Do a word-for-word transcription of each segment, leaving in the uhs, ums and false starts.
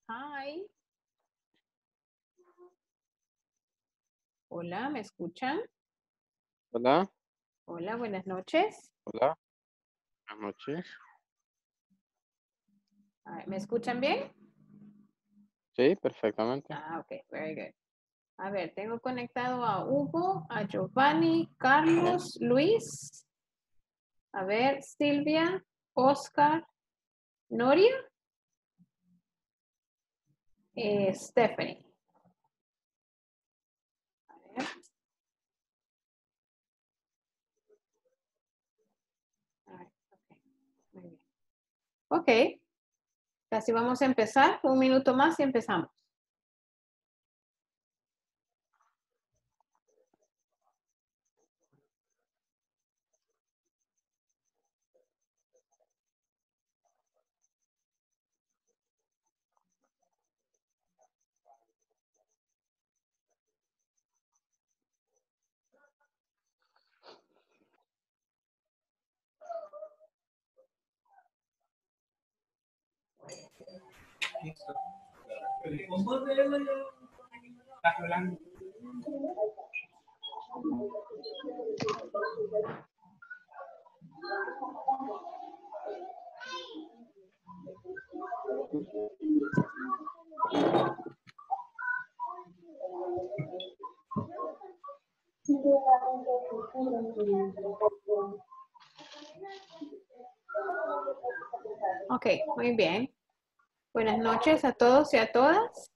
Hi. Hola, ¿me escuchan? Hola, Hola, buenas noches. hola, buenas noches. A ver, ¿me escuchan bien? Sí, perfectamente. Ah, ok, very good. A ver, tengo conectado a Hugo, a Giovanni, Carlos, Luis. A ver, Silvia, Oscar, Noria, eh, Stephanie. A ver. A ver, ok, muy bien. Ok, casi vamos a empezar. Un minuto más y empezamos. Ok, muy bien. Buenas noches a todos y a todas.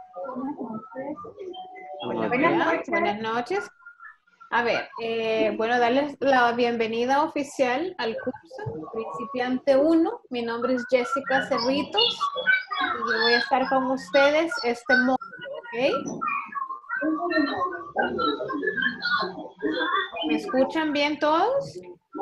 Hola, Buenas hola. noches. Buenas noches. A ver, eh, bueno, darles la bienvenida oficial al curso Principiante uno. Mi nombre es Jessica Cerritos y yo voy a estar con ustedes este módulo, ¿ok? ¿Me escuchan bien todos?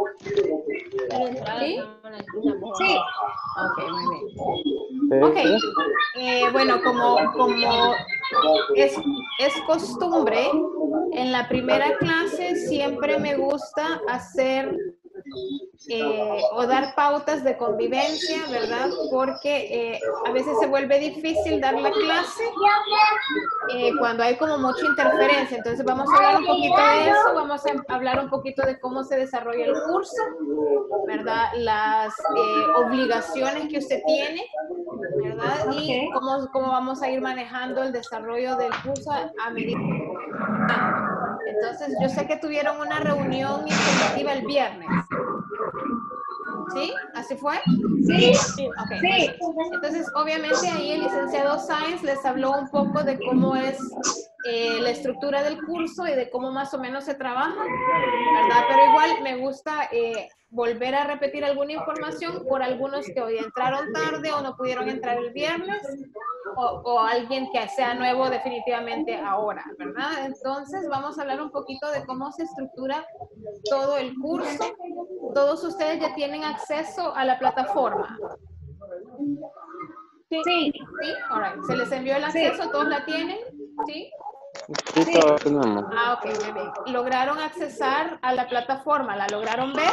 ¿Sí? Sí. Ok, muy bien. Sí, Ok, eh, bueno, como, como es, es costumbre, en la primera clase siempre me gusta hacer eh, o dar pautas de convivencia, ¿verdad? Porque eh, a veces se vuelve difícil dar la clase eh, cuando hay como mucha interferencia. Entonces vamos a hablar un poquito de eso, vamos a hablar un poquito de cómo se desarrolla el curso, ¿verdad? Las eh, obligaciones que usted tiene, ¿verdad? Y Okay. cómo, cómo vamos a ir manejando el desarrollo del curso a, a medida que vamos. Entonces, yo sé que tuvieron una reunión informativa el viernes. ¿Sí? ¿Así fue? Sí. Ok, muy Sí. bien. Entonces, obviamente ahí el licenciado Sáenz les habló un poco de cómo es eh, la estructura del curso y de cómo más o menos se trabaja, ¿verdad? Pero igual me gusta eh, volver a repetir alguna información por algunos que hoy entraron tarde o no pudieron entrar el viernes o, o alguien que sea nuevo definitivamente ahora, ¿verdad? Entonces, vamos a hablar un poquito de cómo se estructura todo el curso. Todos ustedes ya tienen acceso a la plataforma. Sí. ¿Sí? All right. ¿Se les envió el Sí. acceso? ¿Todos la tienen? ¿Sí? sí, Sí. todos tenemos. Ah, ok, muy bien. ¿Lograron accesar a la plataforma? ¿La lograron ver?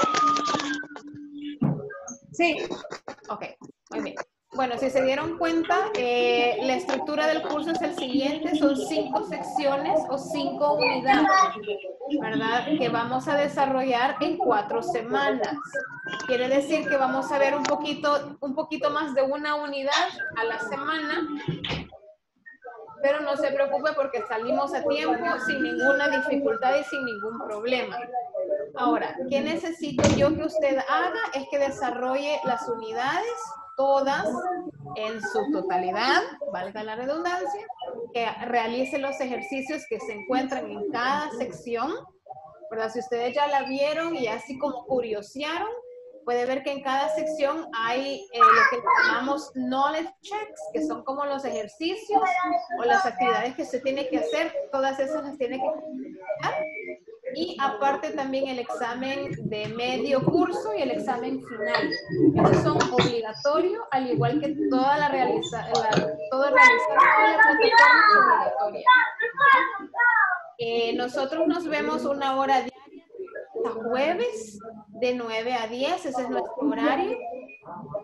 Sí. Ok, muy bien. Bueno, si se dieron cuenta, eh, la estructura del curso es el siguiente, son cinco secciones o cinco unidades, ¿verdad? Que vamos a desarrollar en cuatro semanas. Quiere decir que vamos a ver un poquito, un poquito más de una unidad a la semana, pero no se preocupe porque salimos a tiempo sin ninguna dificultad y sin ningún problema. Ahora, ¿qué necesito yo que usted haga? Es que desarrolle las unidades, todas en su totalidad, valga la redundancia, que realice los ejercicios que se encuentran en cada sección, ¿verdad? Si ustedes ya la vieron y así como curiosearon, puede ver que en cada sección hay eh, lo que llamamos knowledge checks, que son como los ejercicios o las actividades que usted tiene que hacer, todas esas las tiene que completar. Y aparte también el examen de medio curso y el examen final. Esos son obligatorios, al igual que toda la realiza, la, todo realizar toda la plataforma es obligatoria. Eh, nosotros nos vemos una hora diaria hasta jueves de nueve a diez, ese es nuestro horario,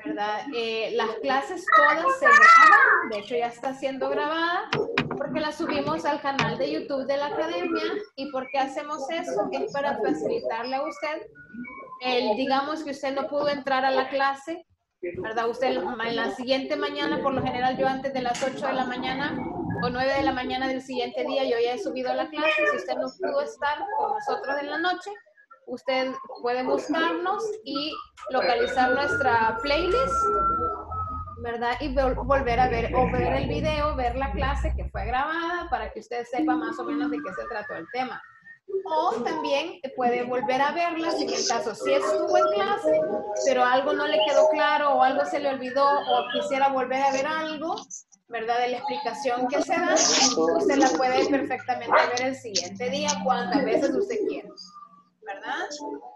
¿verdad? Eh, las clases todas se graban, de hecho ya está siendo grabada, porque la subimos al canal de YouTube de la Academia. ¿Y por qué hacemos eso? Es para facilitarle a usted, el, digamos que usted no pudo entrar a la clase, ¿verdad? Usted en la siguiente mañana, por lo general yo antes de las ocho de la mañana o nueve de la mañana del siguiente día, yo ya he subido la clase. Si usted no pudo estar con nosotros en la noche, usted puede buscarnos y localizar nuestra playlist, ¿verdad? Y volver a ver o ver el video, ver la clase que fue grabada para que usted sepa más o menos de qué se trató el tema. O también puede volver a verla si en el caso sí estuvo en clase, pero algo no le quedó claro o algo se le olvidó o quisiera volver a ver algo, ¿verdad? De la explicación que se da, usted la puede perfectamente ver el siguiente día, cuantas veces usted quiera, ¿verdad?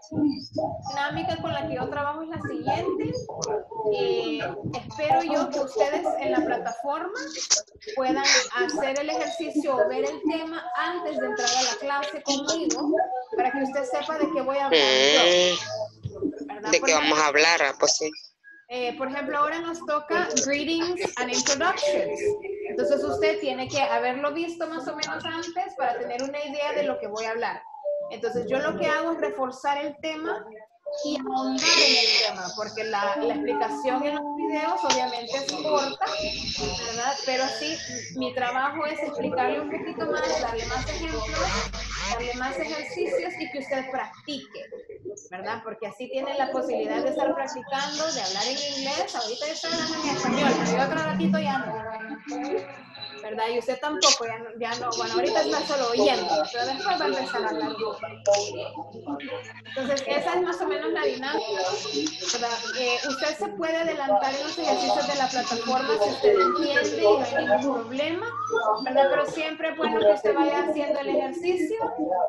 La dinámica con la que yo trabajo es la siguiente. Eh, espero yo que ustedes en la plataforma puedan hacer el ejercicio o ver el tema antes de entrar a la clase conmigo, para que usted sepa de qué voy a hablar yo, ¿verdad? ¿De qué vamos a hablar? Pues sí. Eh, por ejemplo, ahora nos toca Greetings and Introductions. Entonces usted tiene que haberlo visto más o menos antes para tener una idea de lo que voy a hablar. Entonces yo lo que hago es reforzar el tema y ahondar en el tema, porque la, la explicación en los videos obviamente es corta, ¿verdad? Pero sí, mi trabajo es explicarle un poquito más, darle más ejemplos, darle más ejercicios y que usted practique, ¿verdad? Porque así tiene la posibilidad de estar practicando, de hablar en inglés. Ahorita yo estoy hablando en español, pero yo otro ratito ya no, ¿verdad? Y usted tampoco, ya no, ya no, bueno, ahorita está solo oyendo, pero después va a empezar a hablar. Entonces, esa es más o menos la dinámica, ¿verdad? Eh, usted se puede adelantar en los ejercicios de la plataforma si usted entiende y no hay ningún problema, ¿verdad? Pero siempre es bueno que usted vaya haciendo el ejercicio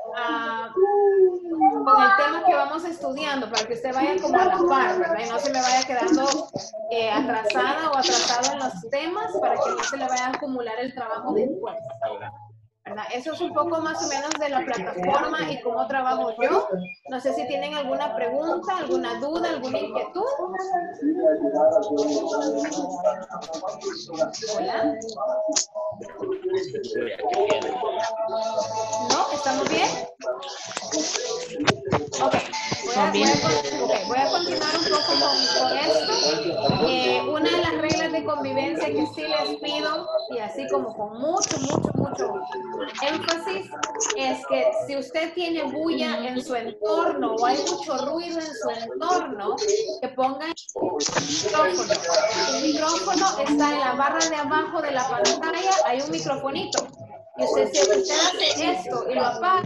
uh, con el tema que vamos estudiando, para que usted vaya como a la par, ¿verdad? Y no se me vaya quedando eh, atrasada o atrasado en los temas, para que no se le vaya a acumular el trabajo después, ¿verdad? Eso es un poco más o menos de la plataforma y cómo trabajo yo. No sé si tienen alguna pregunta, alguna duda, alguna inquietud. Hola. ¿No? ¿Estamos bien? Ok. Voy a, voy a, okay, voy a continuar un poco con, con esto. Eh, una de las reglas de convivencia que sí les pido, y así como con mucho, mucho, mucho énfasis, es que si usted tiene bulla en su entorno o hay mucho ruido en su entorno, que pongan micrófono. El micrófono está en la barra de abajo de la pantalla, hay un microfonito. Y usted, si usted hace esto y lo apaga,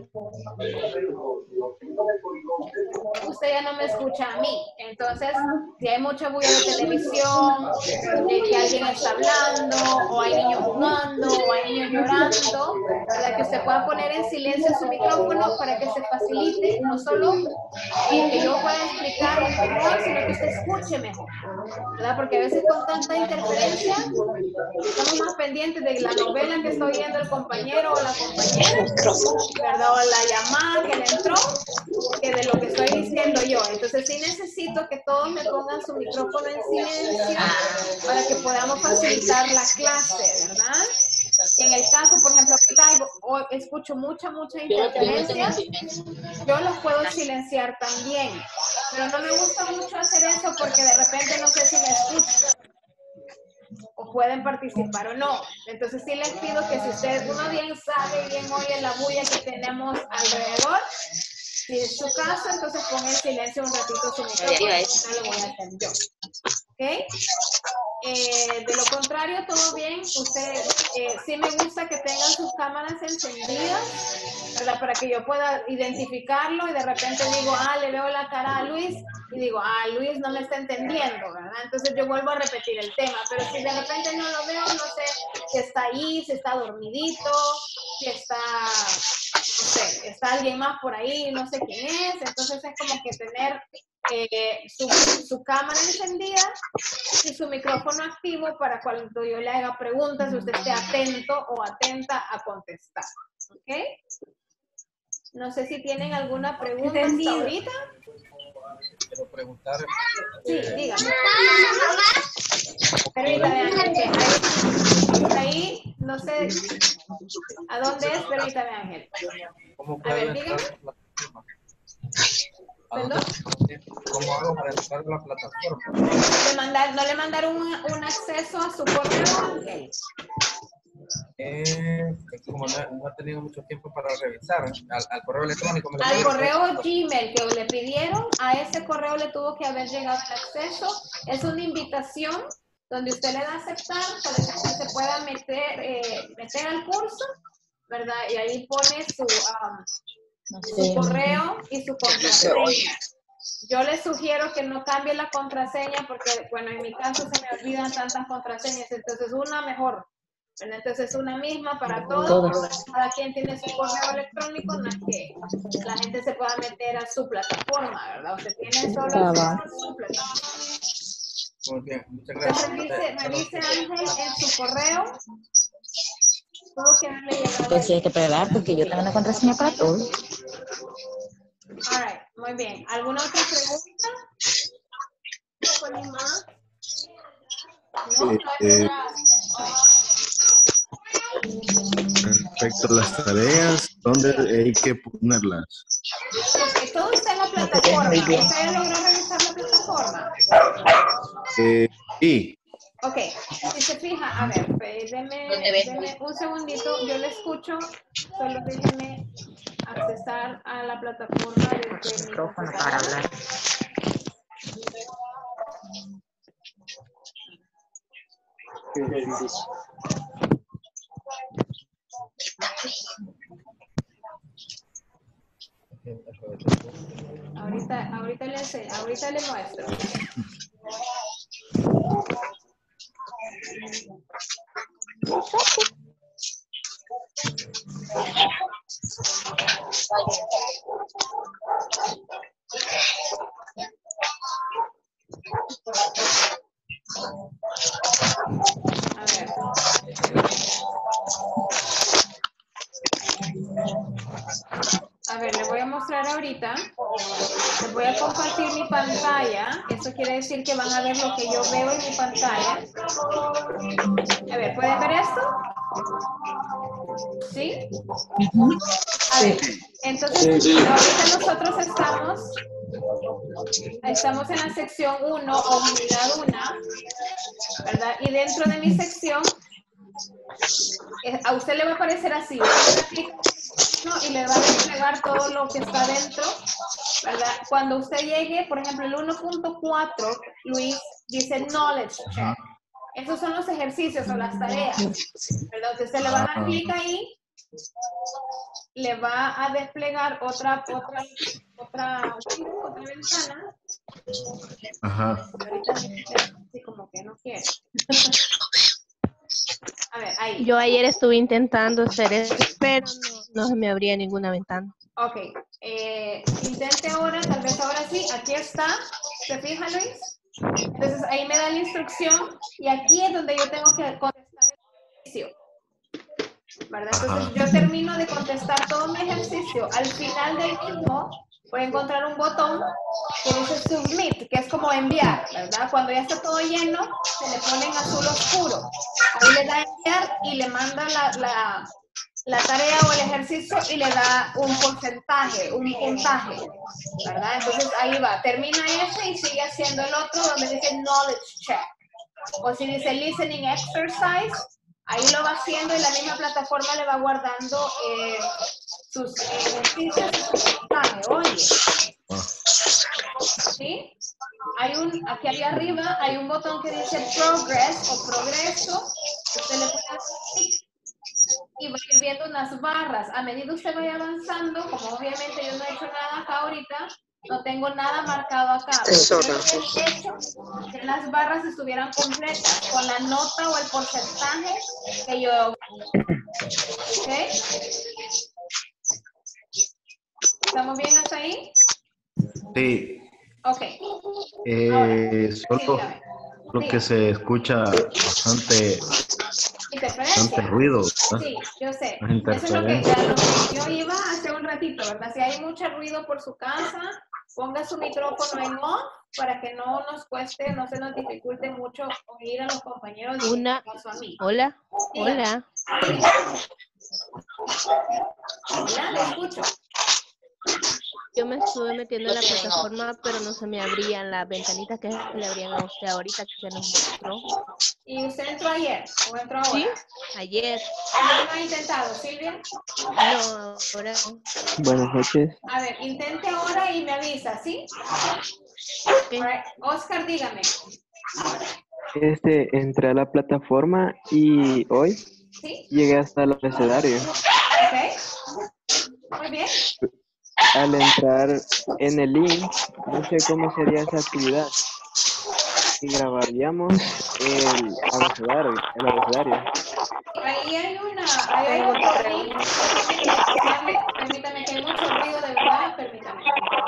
usted ya no me escucha a mí. Entonces, si hay mucha bulla de televisión, de que alguien está hablando, o hay niños jugando, o hay niños llorando, para que usted pueda poner en silencio su micrófono para que se facilite, no solo eh, que yo pueda explicar mejor, sino que usted escuche mejor, ¿verdad? Porque a veces con tanta interferencia estamos más pendientes de la novela que está oyendo el compañero o la compañera, ¿verdad? O la llamada que le entró, que de lo que estoy diciendo yo. Entonces sí necesito que todos me pongan su micrófono en silencio para que podamos facilitar la clase, ¿verdad? En el caso, por ejemplo, ahorita escucho mucha, mucha interferencia, yo los puedo silenciar también, pero no me gusta mucho hacer eso porque de repente no sé si me escuchan o pueden participar o no. Entonces sí les pido que si ustedes, uno bien sabe, bien oye la bulla que tenemos alrededor, si es su caso, entonces ponga en silencio un ratito su micrófono, no lo voy a hacer yo. ¿Ok? Eh, de lo contrario, todo bien. Usted, eh, sí me gusta que tengan sus cámaras encendidas, ¿verdad? Para que yo pueda identificarlo y de repente digo, ah, le veo la cara a Luis y digo, ah, Luis no me está entendiendo, ¿verdad? Entonces yo vuelvo a repetir el tema, pero si de repente no lo veo, no sé si está ahí, si está dormidito, si está, no sé, está alguien más por ahí, no sé quién es. Entonces es como que tener eh, su, su cámara encendida y su micrófono activo para cuando yo le haga preguntas, usted esté atento o atenta a contestar. ¿Ok? No sé si tienen alguna pregunta hasta ahorita. quiero preguntar. Sí, dígame. Permítame, Ángel, que ahí, ahí, no sé a dónde es, permítame, Ángel. ¿Cómo A ver, puedo entrar dígame. a la plataforma? ¿A ¿Perdón? dónde- ¿Cómo hago para entrar a la plataforma? ¿Le mandar, ¿No le mandaron un, un acceso a su correo, Ángel? Eh, es como no, no he tenido mucho tiempo para revisar. Al, al correo electrónico me lo Al pidieron. correo Gmail que le pidieron, a ese correo le tuvo que haber llegado el acceso. Es una invitación donde usted le da a aceptar para que usted se pueda meter, eh, meter al curso, ¿verdad? Y ahí pone su, um, su correo y su contraseña. Yo les sugiero que no cambie la contraseña porque, bueno, en mi caso se me olvidan tantas contraseñas, entonces una mejor. Entonces una misma para todos, cada quien tiene su correo electrónico, no es que la gente se pueda meter a su plataforma, ¿verdad? Usted tiene solo acceso a su plataforma. Muy bien, muchas Entonces gracias. revise, revise Ángel en su correo, tuvo que haberle llegado Pues sí, ahí. hay que pegar porque yo tengo una contraseña para todo. All right, muy bien. ¿Alguna otra pregunta? No, no hay Eh, preguntas. respecto a las tareas, ¿dónde hay que ponerlas? Ok, todo está en la Me quedé plataforma. muy bien. ¿Usted logró revisar la plataforma? Eh, sí, Ok, si se fija, a ver, pues, deme, deme un segundito, yo le escucho, solo déjeme accesar a la plataforma desde mi Micrófono para computadora. hablar. Ahorita, ahorita le enseño, ahorita le muestro. A ver. A ver, le voy a mostrar ahorita. Les voy a compartir mi pantalla. Eso quiere decir que van a ver lo que yo veo en mi pantalla. A ver, ¿pueden ver esto? ¿Sí? A ver, entonces ahorita nosotros estamos, estamos en la sección uno o unidad uno, ¿verdad? Y dentro de mi sección, eh, a usted le va a aparecer así, usted clic y le va a desplegar todo lo que está dentro, ¿verdad? Cuando usted llegue, por ejemplo, el uno punto cuatro, Luis, dice Knowledge Check. Esos son los ejercicios o las tareas, ¿verdad? Entonces usted le va a dar clic ahí, le va a desplegar otra, otra, otra, otra ventana. ajá. Ahorita así como que no quiere. A ver, ahí. Yo ayer estuve intentando hacer eso, pero no, no se me abría ninguna ventana. Ok. Eh, intente ahora, tal vez ahora sí. Aquí está. ¿Se fija, Luis? Entonces ahí me da la instrucción y aquí es donde yo tengo que contestar el ejercicio. ¿Verdad? Entonces yo termino de contestar todo mi ejercicio. Al final del mismo voy a encontrar un botón que dice Submit, que es como enviar, ¿verdad? Cuando ya está todo lleno, se le pone en azul oscuro. Ahí le da a enviar y le manda la, la, la tarea o el ejercicio y le da un porcentaje, un puntaje, ¿verdad? Entonces ahí va, termina ese y sigue haciendo el otro donde dice Knowledge Check. O si dice Listening Exercise, ahí lo va haciendo y la misma plataforma le va guardando eh, sus ejercicios y su puntaje. Oye, ¿sí? Hay un, aquí arriba arriba hay un botón que dice Progress o Progreso. Usted le puede dar clic y va a ir viendo unas barras. A medida que usted vaya avanzando, como obviamente yo no he hecho nada acá ahorita, no tengo nada marcado acá. Yo he hecho que las barras estuvieran completas con la nota o el porcentaje que yo... ¿Ok? ¿Estamos bien hasta ahí? Sí. Ok. Eh, Sí, solo dígame. lo que Dígame. se escucha bastante Interferencia. Bastante ruido, ¿verdad? Sí, yo sé. Las Eso es lo que, interferencias. a lo que yo iba hace un ratito, ¿verdad? Si hay mucho ruido por su casa, ponga su micrófono en off para que no nos cueste, no se nos dificulte mucho oír a los compañeros y en Una, este caso a mí. hola, Dígame. hola. Hola, le escucho. Yo me estuve metiendo en la plataforma, pero no se me abrían las ventanitas que se le abrían a usted ahorita que se nos mostró. ¿Y usted entró ayer o entró ahora? Sí, ayer. ¿Ya lo ha intentado, Silvia? No, ahora no. Buenas noches. A ver, intente ahora y me avisa, ¿sí? Ok. Alright. Oscar, dígame. Este, entré a la plataforma y hoy ¿Sí? llegué hasta el abecedario. Ok. Muy bien. Al entrar en el link, no sé cómo sería esa actividad. Y grabaríamos el abecedario. El abecedario. Ahí hay una, ahí hay otro link. Déjame, permítame que hay mucho ruido de verdad, permítame.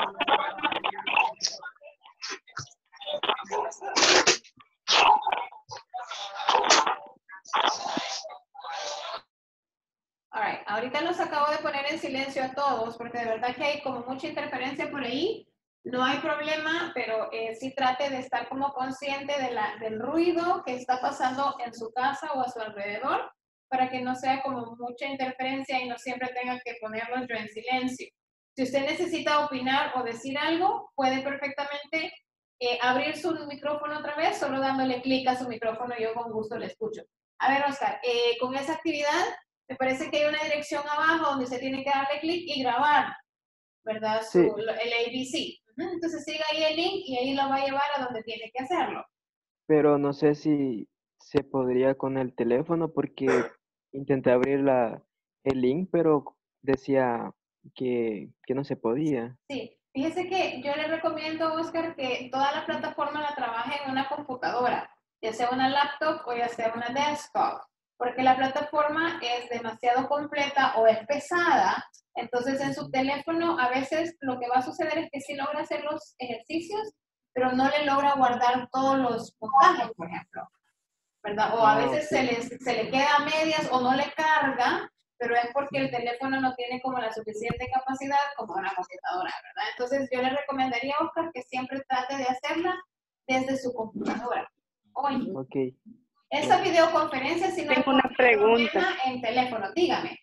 Alright, ahorita los acabo de poner en silencio a todos porque de verdad que hay como mucha interferencia por ahí. No hay problema, pero eh, sí trate de estar como consciente de la, del ruido que está pasando en su casa o a su alrededor para que no sea como mucha interferencia y no siempre tenga que ponerlos yo en silencio. Si usted necesita opinar o decir algo, puede perfectamente eh, abrir su micrófono otra vez, solo dándole clic a su micrófono, yo con gusto le escucho. A ver, Oscar, eh, con esa actividad, me parece que hay una dirección abajo donde usted tiene que darle clic y grabar, ¿verdad? Su, Sí. el A B C. Entonces siga ahí el link y ahí lo va a llevar a donde tiene que hacerlo. Pero no sé si se podría con el teléfono porque intenté abrir la, el link, pero decía que, que no se podía. Sí, fíjese que yo le recomiendo, Oscar, que toda la plataforma la trabaje en una computadora, ya sea una laptop o ya sea una desktop, porque la plataforma es demasiado completa o es pesada, entonces en su teléfono a veces lo que va a suceder es que sí logra hacer los ejercicios, pero no le logra guardar todos los puntajes, por ejemplo, ¿verdad? O a Ah, veces se, ok. les, se le queda a medias o no le carga, pero es porque el teléfono no tiene como la suficiente capacidad como una computadora, ¿verdad? Entonces yo le recomendaría a Oscar que siempre trate de hacerla desde su computadora. Oye, Ok. esa videoconferencia si no hay Tengo una pregunta. problema en teléfono, dígame.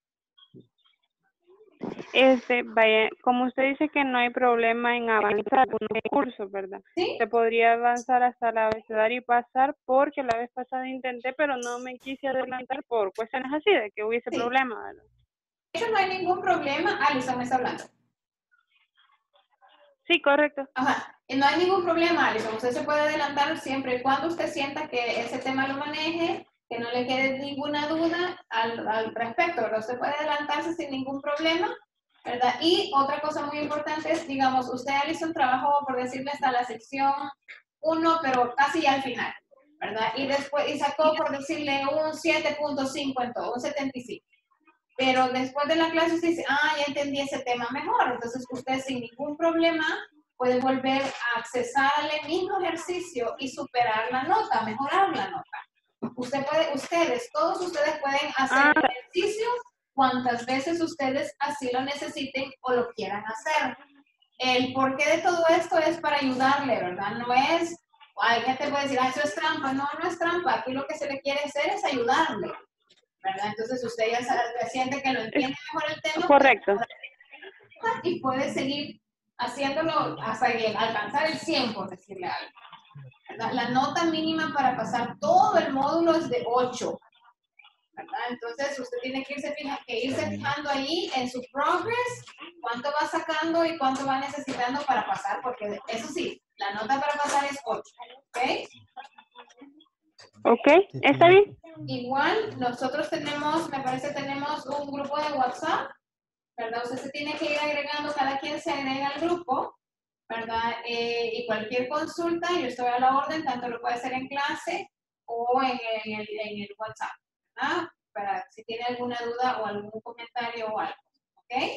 Este, vaya, como usted dice que no hay problema en avanzar con un curso, ¿verdad? ¿Sí? Se podría avanzar hasta el abecedario y pasar porque la vez pasada intenté, pero no me quise adelantar por cuestiones así, de que hubiese Sí. problema, ¿verdad? De hecho no hay ningún problema. Alison me está hablando. Sí, correcto. Ajá, no hay ningún problema, Alison. Usted se puede adelantar siempre y cuando usted sienta que ese tema lo maneje, que no le quede ninguna duda al, al respecto, ¿verdad? Usted puede adelantarse sin ningún problema, ¿verdad? Y otra cosa muy importante es, digamos, usted, Alison, trabajó, por decirle, hasta la sección uno, pero casi ya al final, ¿verdad? Y después, y sacó, por decirle, un siete punto cinco en todo, un setenta y cinco. Pero después de la clase usted dice, ah, ya entendí ese tema mejor. Entonces usted sin ningún problema puede volver a accesar al mismo ejercicio y superar la nota, mejorar la nota. Usted puede, ustedes, todos ustedes pueden hacer Ah. el ejercicio cuantas veces ustedes así lo necesiten o lo quieran hacer. El porqué de todo esto es para ayudarle, ¿verdad? No es, hay gente que puede decir, ah, eso es trampa. No, no es trampa. Aquí lo que se le quiere hacer es ayudarle, ¿verdad? Entonces usted ya sabe, siente que lo entiende mejor el tema. Correcto. Y puede seguir haciéndolo hasta alcanzar el cien, por decirle algo. ¿Verdad? La nota mínima para pasar todo el módulo es de ocho, ¿verdad? Entonces usted tiene que irse, fija, que irse fijando ahí en su progress, cuánto va sacando y cuánto va necesitando para pasar, porque eso sí, la nota para pasar es ocho, ¿ok? Ok, ¿está bien? Igual, nosotros tenemos, me parece, tenemos un grupo de WhatsApp, ¿verdad? Usted se tiene que ir agregando, cada quien se agrega al grupo, ¿verdad? Eh, y cualquier consulta, yo estoy a la orden, tanto lo puede hacer en clase o en, en, el, en el WhatsApp, ¿verdad? Para si tiene alguna duda o algún comentario o algo, ¿ok?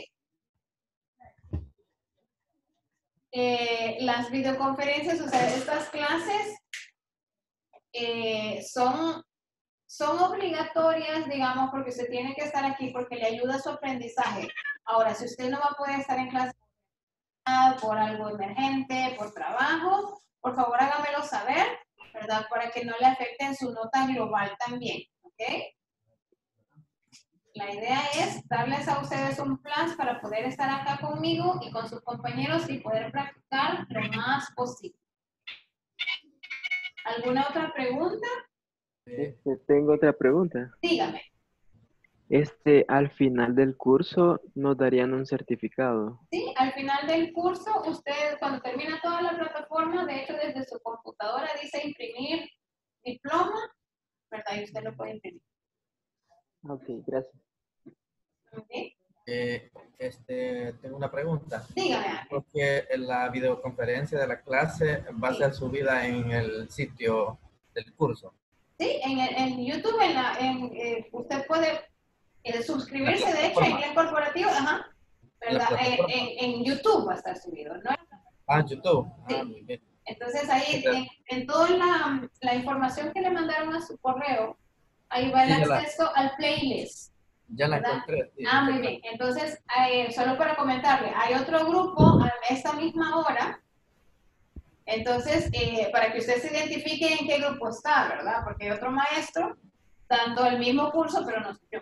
Eh, las videoconferencias, o sea, estas clases eh, son son obligatorias, digamos, porque usted tiene que estar aquí porque le ayuda a su aprendizaje. Ahora, si usted no va a poder estar en clase por algo emergente, por trabajo, por favor hágamelo saber, ¿verdad? Para que no le afecten su nota global también, ¿ok? La idea es darles a ustedes un plan para poder estar acá conmigo y con sus compañeros y poder practicar lo más posible. ¿Alguna otra pregunta? Este, tengo otra pregunta. Dígame. Este, al final del curso nos darían un certificado. Sí, al final del curso, usted cuando termina toda la plataforma, de hecho desde su computadora dice imprimir diploma, ¿verdad? Y usted lo puede imprimir. Ok, gracias. ¿Okay? Eh, este, tengo una pregunta. Dígame. Porque la videoconferencia de la clase va a ser subida en el sitio del curso. Sí, en, el, en YouTube, en la, en, eh, usted puede eh, suscribirse, de hecho, en Inglés Corporativo, ajá, ¿verdad? En, en, en YouTube va a estar subido, ¿no? Ah, YouTube. Sí. Ah, muy bien. Entonces ahí, en, en toda la, la información que le mandaron a su correo, ahí va el Sí, acceso la, al playlist. Ya la ¿verdad? encontré. Sí, ah, muy bien. Entonces, eh, solo para comentarle, hay otro grupo a esta misma hora. Entonces, eh, para que usted se identifique en qué grupo está, ¿verdad? Porque hay otro maestro dando el mismo curso, pero no soy yo.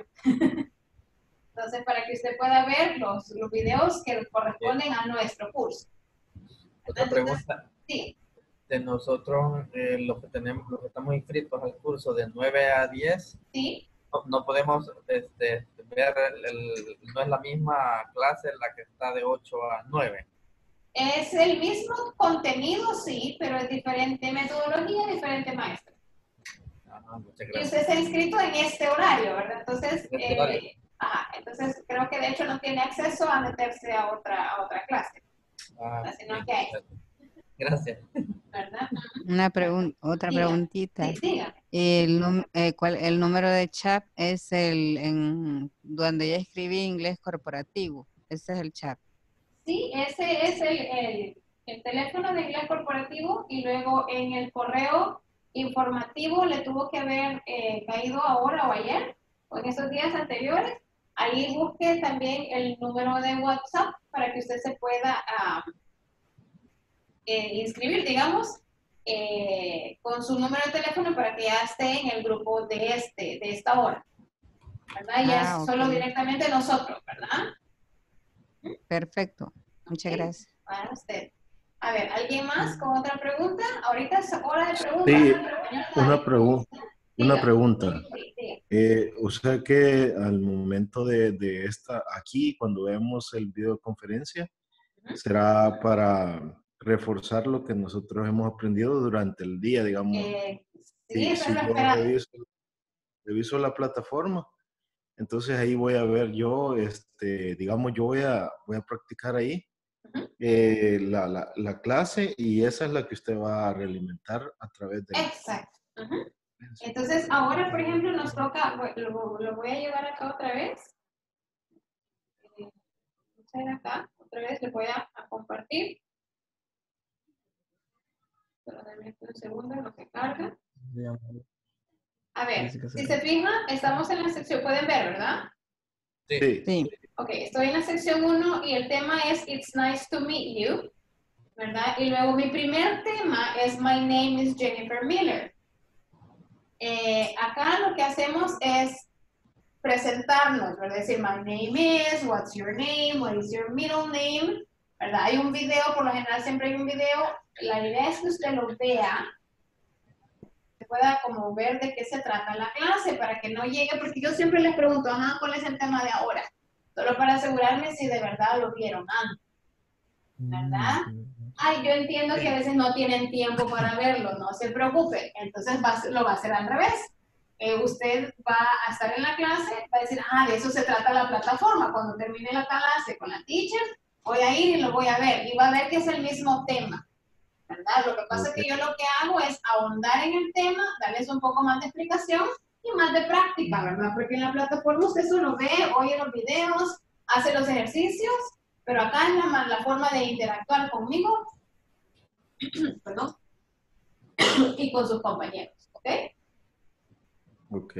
Entonces, para que usted pueda ver los, los videos que corresponden a nuestro curso. Otra Entonces, pregunta. Sí. De nosotros, eh, los que tenemos, los que estamos inscritos al curso de nueve a diez, Sí. no, no podemos este, ver, el, el, no es la misma clase la que está de ocho a nueve. Es el mismo contenido, sí, pero es diferente metodología, diferente maestro. Ajá, muchas Y gracias. usted se ha inscrito en este horario, ¿verdad? Entonces, Este eh, horario. ajá, entonces creo que de hecho no tiene acceso a meterse a otra, a otra clase. Ah, Sino bien, que hay, gracias. ¿verdad? Una pregunta, otra Diga. preguntita. Sí, dígame. El, num- eh, ¿cuál- el número de chat es el en donde ya escribí inglés corporativo. Ese es el chat. Sí, ese es el, el, el teléfono de inglés corporativo y luego en el correo informativo le tuvo que haber eh, caído ahora o ayer o en esos días anteriores. Ahí busque también el número de WhatsApp para que usted se pueda uh, eh, inscribir, digamos, eh, con su número de teléfono para que ya esté en el grupo de, este, de esta hora. ¿Verdad? Ya Ah, es solo ok. directamente nosotros, ¿verdad? Perfecto. Muchas Ok. gracias. Para usted. A ver, ¿alguien más con otra pregunta? Ahorita es hora de preguntas. Sí, Señor una, David. pregu- una Diga. pregunta. Sí, diga. Eh, o sea que al momento de, de esta, aquí, cuando vemos el videoconferencia, Ujú. será para reforzar lo que nosotros hemos aprendido durante el día, digamos. Eh, sí, Si, eso es si lo yo esperable. reviso, reviso la plataforma, entonces ahí voy a ver yo, este, digamos, yo voy a, voy a practicar ahí Ujú. eh, la, la, la clase y esa es la que usted va a realimentar a través de... Exacto. Ujú. Entonces, ahora, por ejemplo, nos toca, lo, lo voy a llevar acá otra vez. Eh, Vamos a ir acá, otra vez le voy a, a compartir. Pero denme un segundo, no se carga. A ver, si se fijan, estamos en la sección, pueden ver, ¿verdad? Sí. Sí. Ok, estoy en la sección uno y el tema es It's nice to meet you, ¿verdad? Y luego mi primer tema es My name is Jennifer Miller. Eh, acá lo que hacemos es presentarnos, ¿verdad? Decir, my name is, what's your name, what is your middle name, ¿verdad? Hay un video, por lo general siempre hay un video. La idea es que usted lo vea, que pueda como ver de qué se trata la clase, para que no llegue, porque yo siempre les pregunto, ajá, ¿cuál es el tema de ahora? Solo para asegurarme si de verdad lo vieron antes, ¿verdad? Ay, yo entiendo que a veces no tienen tiempo para verlo, no se preocupe, entonces va, lo va a hacer al revés. Eh, usted va a estar en la clase, va a decir, ah, de eso se trata la plataforma, cuando termine la clase con la teacher, voy a ir y lo voy a ver, y va a ver que es el mismo tema, ¿verdad? Lo que pasa Okay. es que yo lo que hago es ahondar en el tema, darles un poco más de explicación y más de práctica, ¿verdad? Porque en la plataforma usted solo ve, oye los videos, hace los ejercicios, pero acá es la, la forma de interactuar conmigo, perdón, y con sus compañeros, ¿ok? Ok.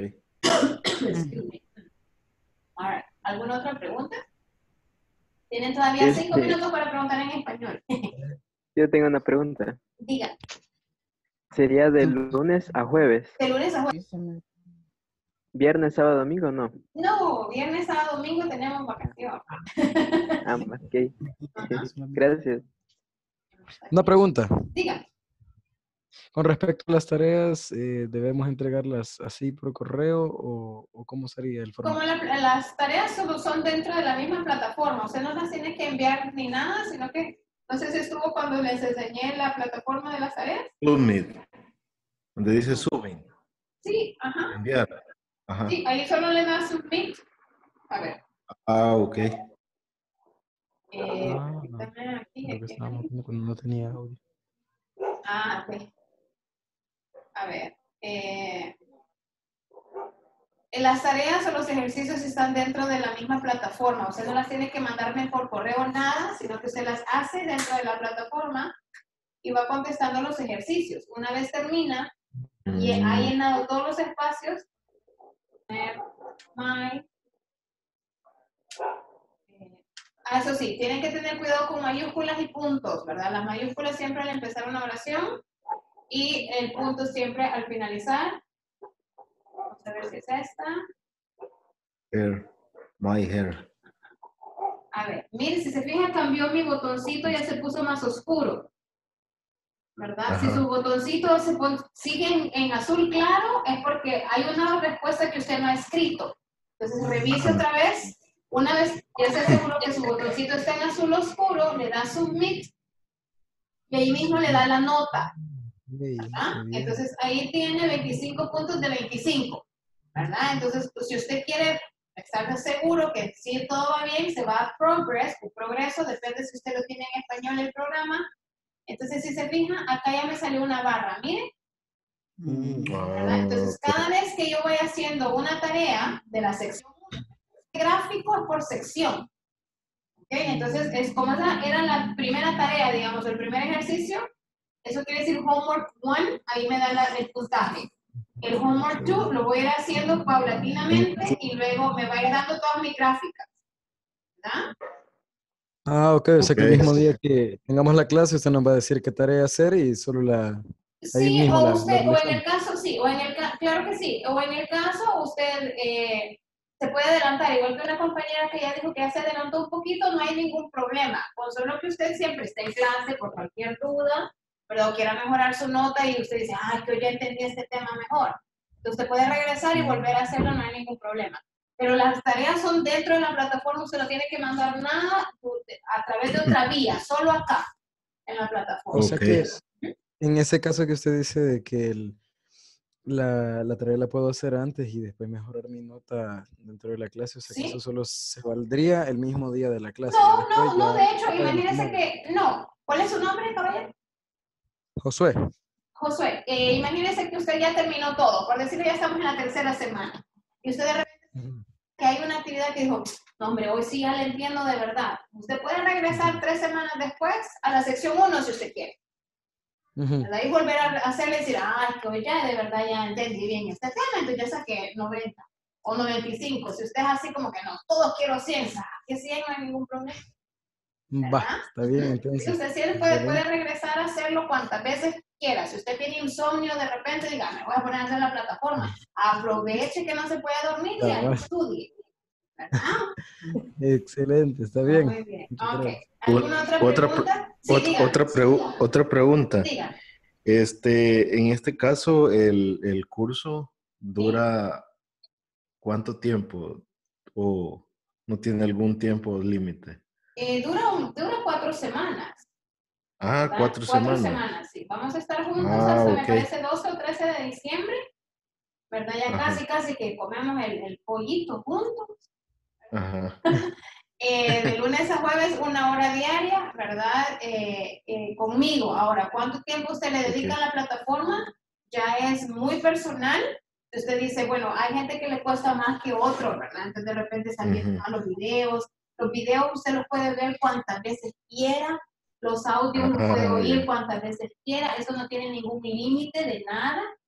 All right. ¿Alguna otra pregunta? Tienen todavía cinco Este- minutos para preguntar en español. Yo tengo una pregunta. Diga, ¿Sería de lunes a jueves? de lunes a jueves. ¿Viernes, sábado, domingo? No. No, viernes, sábado, domingo tenemos vacaciones. Ah, ok. Gracias. Una pregunta. Diga. Con respecto a las tareas, eh, ¿debemos entregarlas así por correo o, o cómo sería el Como formato? la- las tareas solo son dentro de la misma plataforma, usted no las tiene que enviar ni nada, sino que, no sé si estuvo cuando les enseñé la plataforma de las tareas. Submit. Donde dice submit. Sí, ajá. Enviar. Ajá. Sí, ahí solo le da submit. A ver. Ah, ok. Eh, Ah, permítame aquí, Creo que aquí. estábamos viendo cuando no tenía audio. Ah, ok. A ver. Eh, las tareas o los ejercicios están dentro de la misma plataforma. Usted no las tiene que mandarme por correo nada, sino que usted las hace dentro de la plataforma y va contestando los ejercicios. Una vez termina y ha llenado todos los espacios, poner my. eh, ah, eso sí, tienen que tener cuidado con mayúsculas y puntos, ¿verdad? Las mayúsculas siempre al empezar una oración y el punto siempre al finalizar. Vamos a ver si es esta. Hair. My hair. A ver, mire, si se fija, cambió mi botoncito, ya se puso más oscuro. ¿Verdad? Ajá. Si su botoncito se pon- sigue en, en azul claro, es porque hay una respuesta que usted no ha escrito. Entonces, revise otra vez. Una vez ya se aseguró que su botoncito está en azul oscuro, le da submit y ahí mismo le da la nota. ¿Verdad? Entonces, ahí tiene veinticinco puntos de veinticinco. ¿Verdad? Entonces, pues, si usted quiere estar seguro que sí todo va bien, se va a progress, o progreso, depende si usted lo tiene en español el programa. Entonces, si se fija, acá ya me salió una barra, miren. ¿Verdad? Entonces, cada vez que yo voy haciendo una tarea de la sección uno, este gráfico es por sección. ¿Ok? Entonces, es como esa era la primera tarea, digamos, el primer ejercicio, eso quiere decir homework one, ahí me da la, el puntaje. El homework two lo voy a ir haciendo paulatinamente y luego me va a ir dando todas mis gráficas. ¿Verdad? Ah, ok, o sea que el Ok. mismo día que tengamos la clase, usted nos va a decir qué tarea hacer y solo la... Ahí Sí, mismo o la, la usted, o en el realizamos. caso, sí, o en el caso, claro que sí, o en el caso usted eh, se puede adelantar, igual que una compañera que ya dijo que ya se adelantó un poquito, no hay ningún problema, con solo que usted siempre esté en clase por cualquier duda, pero quiera mejorar su nota y usted dice, ay, que yo ya entendí este tema mejor. Entonces usted puede regresar y volver a hacerlo, no hay ningún problema. Pero las tareas son dentro de la plataforma, usted no tiene que mandar nada a través de otra vía, solo acá, en la plataforma. O sea que en ese caso que usted dice de que el- la, la tarea la puedo hacer antes y después mejorar mi nota dentro de la clase, o sea que Sí. eso solo se valdría el mismo día de la clase. No, ya después no, no, ya- de hecho, ya podemos imagínese tomar. que, no. ¿Cuál es su nombre, caballero? Josué. Josué, eh, imagínese que usted ya terminó todo, por decirlo, ya estamos en la tercera semana. Y usted de repente que hay una actividad que dijo, no, hombre, hoy sí ya le entiendo de verdad. Usted puede regresar tres semanas después a la sección uno si usted quiere. Ujú. ¿Verdad? Y volver a hacerle decir, ah, es que hoy ya de verdad ya entendí bien este tema, entonces ya saqué noventa o noventa y cinco. Si usted es así como que no, todos quiero cien, que cien no hay ningún problema. Va, está bien Sí, entonces. usted siempre puede, puede Excelente. regresar a hacerlo cuantas veces quiera. Si usted tiene insomnio, de repente diga, me voy a poner a hacer la plataforma. Aproveche que no se puede dormir y ahí Cabal. estudie. Excelente, está bien. Muy bien. Muchas Ok. gracias. ¿Alguna otra Otra, pregunta? pre- ot- Sí, diga. otra, pregu- otra pregunta. Diga. Este, en este caso, el, el curso dura ¿cuánto tiempo? ¿O no tiene algún tiempo límite? Eh, dura, un- dura cuatro semanas. Ah, ¿verdad? cuatro, Cuatro semanas. semanas, sí. Vamos a estar juntos Ah, hasta, ok. me parece, doce o trece de diciembre. ¿Verdad? Ya Ajá. casi, casi que comemos el, el pollito juntos. Ajá. Eh, de lunes a jueves, una hora diaria, ¿verdad? Eh, eh, conmigo. Ahora, ¿cuánto tiempo usted le dedica Ok. a la plataforma? Ya es muy personal. Usted dice, bueno, hay gente que le cuesta más que otro, ¿verdad? Entonces, de repente salen Ujú. más los videos. Los videos usted los puede ver cuantas veces quiera. Los audios los Ah, puede oír ya. cuantas veces quiera. Eso no tiene ningún límite de nada.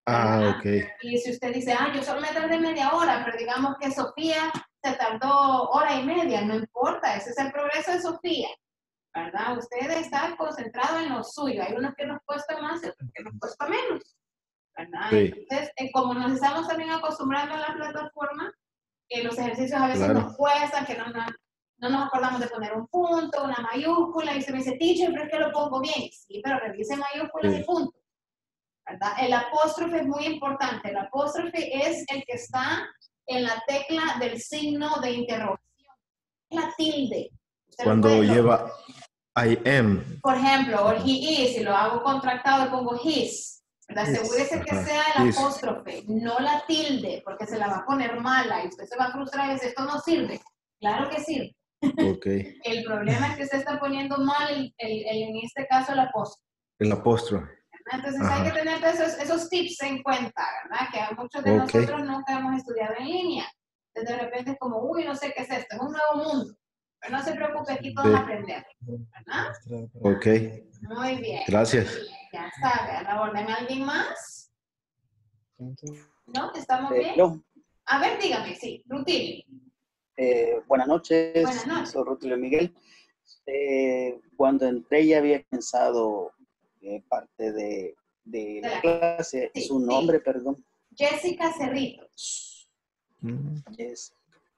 Ah, ¿verdad? ok. Y si usted dice, ah, yo solo me tardé media hora, pero digamos que Sofía se tardó hora y media, no importa, ese es el progreso de Sofía, ¿verdad? Usted está concentrado en lo suyo. Hay unos que nos cuesta más y otros que nos cuesta menos, ¿verdad? Sí. Entonces, eh, como nos estamos también acostumbrando a la plataforma, que los ejercicios a veces Claro. nos cuestan, que no, no, no nos acordamos de poner un punto, una mayúscula, y se me dice, teacher, pero es que lo pongo bien. Sí, pero revise mayúsculas Sí. y puntos, ¿verdad? El apóstrofe es muy importante. El apóstrofe es el que está en la tecla del signo de interrogación. La tilde. Usted lo Cuando puede- lo- lleva I am. por ejemplo, o he is, si lo hago contractado, le pongo his. ¿Verdad? His, Asegúrese que ajá, sea el his. apóstrofe, no la tilde, porque se la va a poner mala y usted se va a frustrar y dice, esto no sirve. Claro que sirve. Ok. El problema es que usted está poniendo mal, el, el- el- en este caso, el apóstrofe. El apóstrofe. ¿Verdad? Entonces Ajá. hay que tener esos, esos tips en cuenta, ¿verdad? Que a muchos de Ok. nosotros nunca hemos estudiado en línea. Entonces de repente es como, uy, no sé qué es esto, es un nuevo mundo. Pero no se preocupe, aquí todos Sí. aprendemos, ¿verdad? Ok. Muy bien. Gracias. Ya sabe, a la orden. ¿Alguien más? ¿No? ¿Estamos Eh, bien? yo, A ver, dígame, sí. Rutilio. eh, buenas noches, Buenas noches. soy Rutilio Miguel. Eh, cuando entré ya había pensado eh, parte de, de la clase, Sí, su sí. nombre, perdón. Jessica Cerrito. Yes.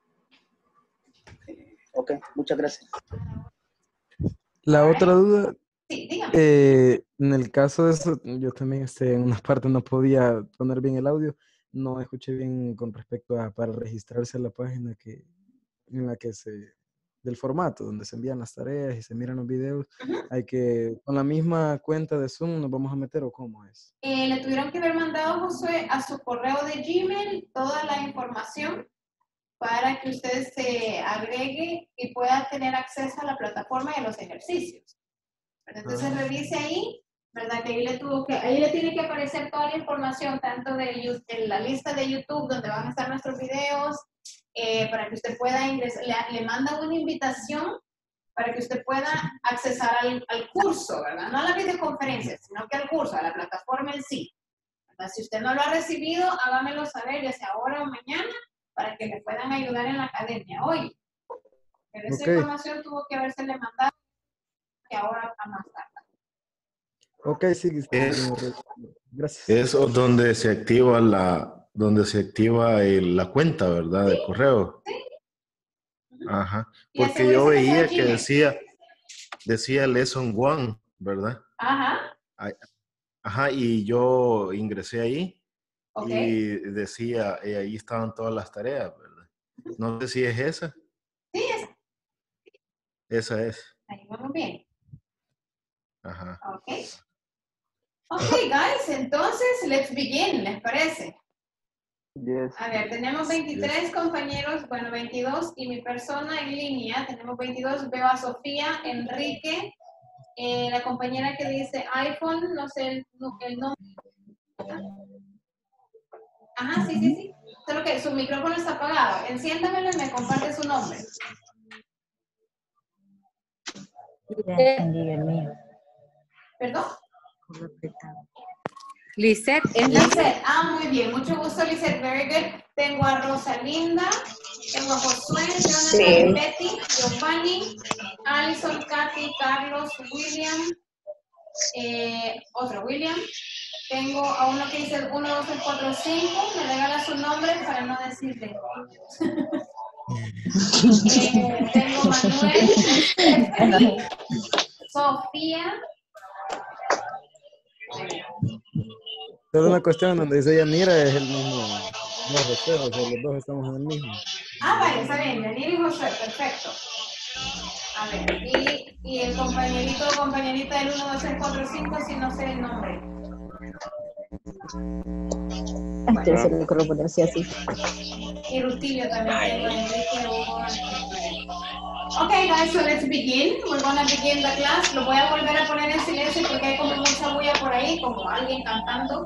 Eh, ok, muchas gracias. La otra duda, Sí, dígame. eh, en el caso de eso, yo también este, en unas partes no podía poner bien el audio, no escuché bien con respecto a para registrarse a la página que, en la que se, del formato, donde se envían las tareas y se miran los videos, hay que, con la misma cuenta de Zoom nos vamos a meter o cómo es. Eh, le tuvieron que haber mandado, Josué, a su correo de Gmail toda la información para que usted se agregue y pueda tener acceso a la plataforma y a los ejercicios. Entonces Ah. revise ahí, ¿verdad? Que ahí le, tuvo que ahí le tiene que aparecer toda la información, tanto de, Yu- en la lista de YouTube donde van a estar nuestros videos, eh, para que usted pueda ingresar, le, le manda una invitación para que usted pueda accesar al, al curso, ¿verdad? No a la videoconferencia, sino que al curso, a la plataforma en sí. ¿Verdad? Si usted no lo ha recibido, hágamelo saber, ya sea ahora o mañana, para que le puedan ayudar en la academia hoy. Pero esa Ok. información tuvo que haberse le mandado que ahora a más tarde. Ok, sí, sí, Es, tengo re- gracias. es donde se activa la, donde se activa el- la cuenta, ¿verdad? De correo. Ajá. Y Porque yo asegúrese que sea veía que Gmail. decía, decía Lesson One, ¿verdad? Ajá, Ay, ajá, y yo ingresé ahí ok. y decía, y ahí estaban todas las tareas, ¿verdad? No sé si es esa. Sí, es. Esa es. Ahí vamos bien. Ajá. Ok. Ok, guys, entonces, let's begin, ¿les parece? Yes. A ver, tenemos veintitrés compañeros, bueno, veintidós, y mi persona en línea, tenemos veintidós, veo a Sofía, Enrique, eh, la compañera que dice iPhone, no sé el, nu- el nombre. Ajá, sí, sí, sí. Solo que su micrófono está apagado. Enciéndamelo y me comparte su nombre. Entendí el mío. ¿Perdón? Lisette, ¿es la Lisette, ah, muy bien, mucho gusto, Lisette, very good. Tengo a Rosalinda, tengo a Josué, Jonathan, Sí. Betty, Giovanni, Alison, Kathy, Carlos, William, eh, otro William. Tengo a uno que dice uno, dos, tres, cuatro, cinco, me regala su nombre para no decirle. eh, tengo Manuel, Stephanie, Sofía. Solo una cuestión donde dice Yanira es el mismo. No, José, o sea, los dos estamos en el mismo. Ah, vale, está bien, Daniel y José, perfecto. A ver, y, y el compañerito o compañerita del uno, dos, tres, cuatro, cinco, si no sé el nombre. Este se le ocurrió ponerse así. Y Rutilio también tengo, Enrique, Hugo. Okay, guys, so let's begin. We're gonna begin the class. Lo voy a volver a poner en silencio porque hay como mucha bulla por ahí, como alguien cantando.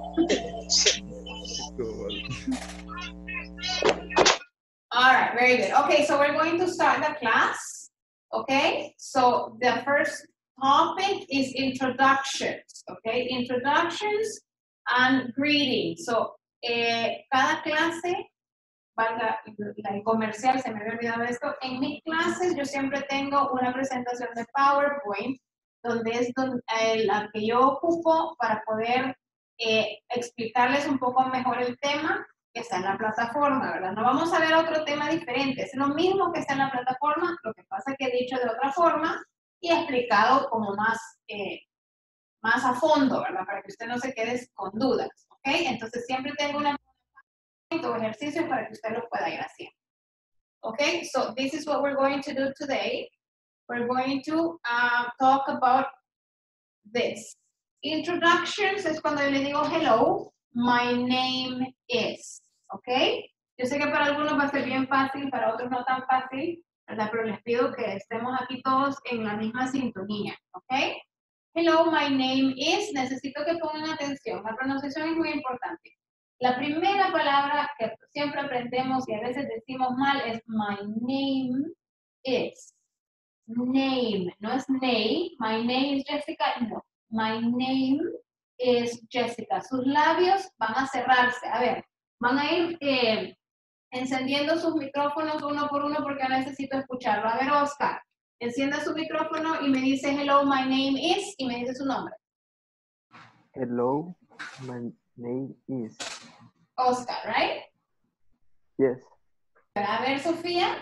All right, very good. Okay, so we're going to start the class. Okay, so the first topic is introductions. Okay, introductions and greeting. So, eh, cada clase, valga el comercial, se me había olvidado esto, en mis clases yo siempre tengo una presentación de PowerPoint, donde es donde, eh, la que yo ocupo para poder eh, explicarles un poco mejor el tema que está en la plataforma, ¿verdad? No vamos a ver otro tema diferente, es lo mismo que está en la plataforma, lo que pasa es que he dicho de otra forma y he explicado como más, eh, más a fondo, ¿verdad? Para que usted no se quede con dudas, ¿ok? Entonces siempre tengo una ejercicio para que usted lo pueda ir haciendo. Okay, so this is what we're going to do today. We're going to uh, talk about this. Introductions es cuando yo le digo hello, my name is. Okay, yo sé que para algunos va a ser bien fácil, para otros no tan fácil, ¿verdad? Pero les pido que estemos aquí todos en la misma sintonía. Okay, hello, my name is. Necesito que pongan atención. La pronunciación es muy importante. La primera palabra que siempre aprendemos y a veces decimos mal es my name is. Name, no es name. My name is Jessica, no. My name is Jessica. Sus labios van a cerrarse. A ver, van a ir eh, encendiendo sus micrófonos uno por uno porque necesito escucharlo. A ver, Oscar, encienda su micrófono y me dice hello, my name is y me dice su nombre. Hello, my name is. Oscar, right? Yes. A ver, Sofía.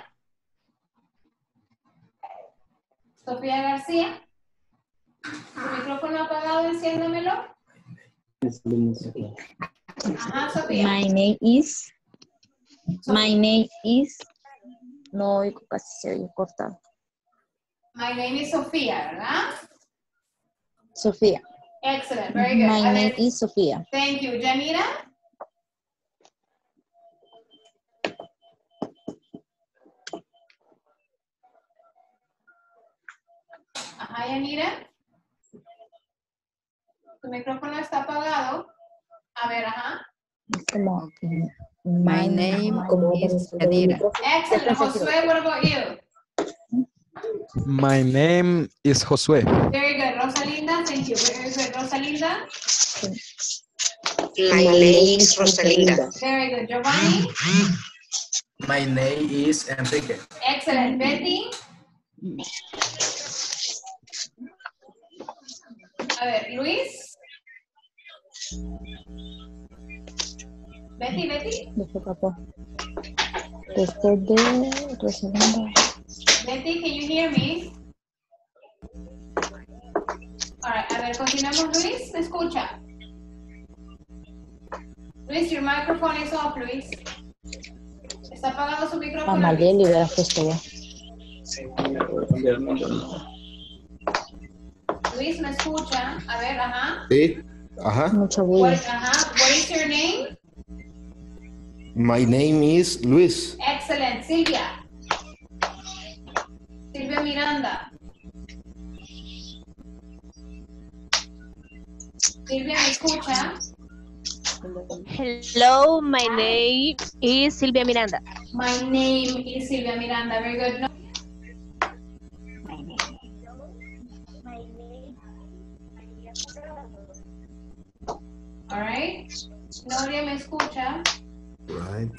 Sofía García. Su micrófono apagado, enciéndamelo. Ajá, Sofía. My name is. My name is. No oigo, casi se oye cortado. My name is Sofía, ¿verdad? Sofía. Excellent, very good. My A name ver, is Sofía. thank you. Yanira. Ajá, Yanira. Tu micrófono está apagado. A ver, ajá. Es como. My name is Yanira. Excellent. Josué, what about you? My name is Josué. Very good. Rosalinda, thank you. Very good. Rosalinda. My name is Rosalinda. Very good. Giovanni. My name is Enrique. Excellent. Betty. A ver, Luis. Betty, Betty. Después de Rosalinda. Betty, can you hear me? All right, a ver, continuamos. Luis, ¿me escucha? Luis, your microphone is off, Luis. Está apagado su micrófono. Amaliel y hubiera puesto ya. Luis, ¿me escucha? A ver, ajá. Sí, ajá. Mucho What, bullying. ajá. What is your name? My name is Luis. Excellent. Silvia. Silvia Miranda. Silvia, ¿me escucha? Hello, my name is Silvia Miranda. My name is Silvia Miranda. Very good. No. All right. Noria, ¿me escucha? Right.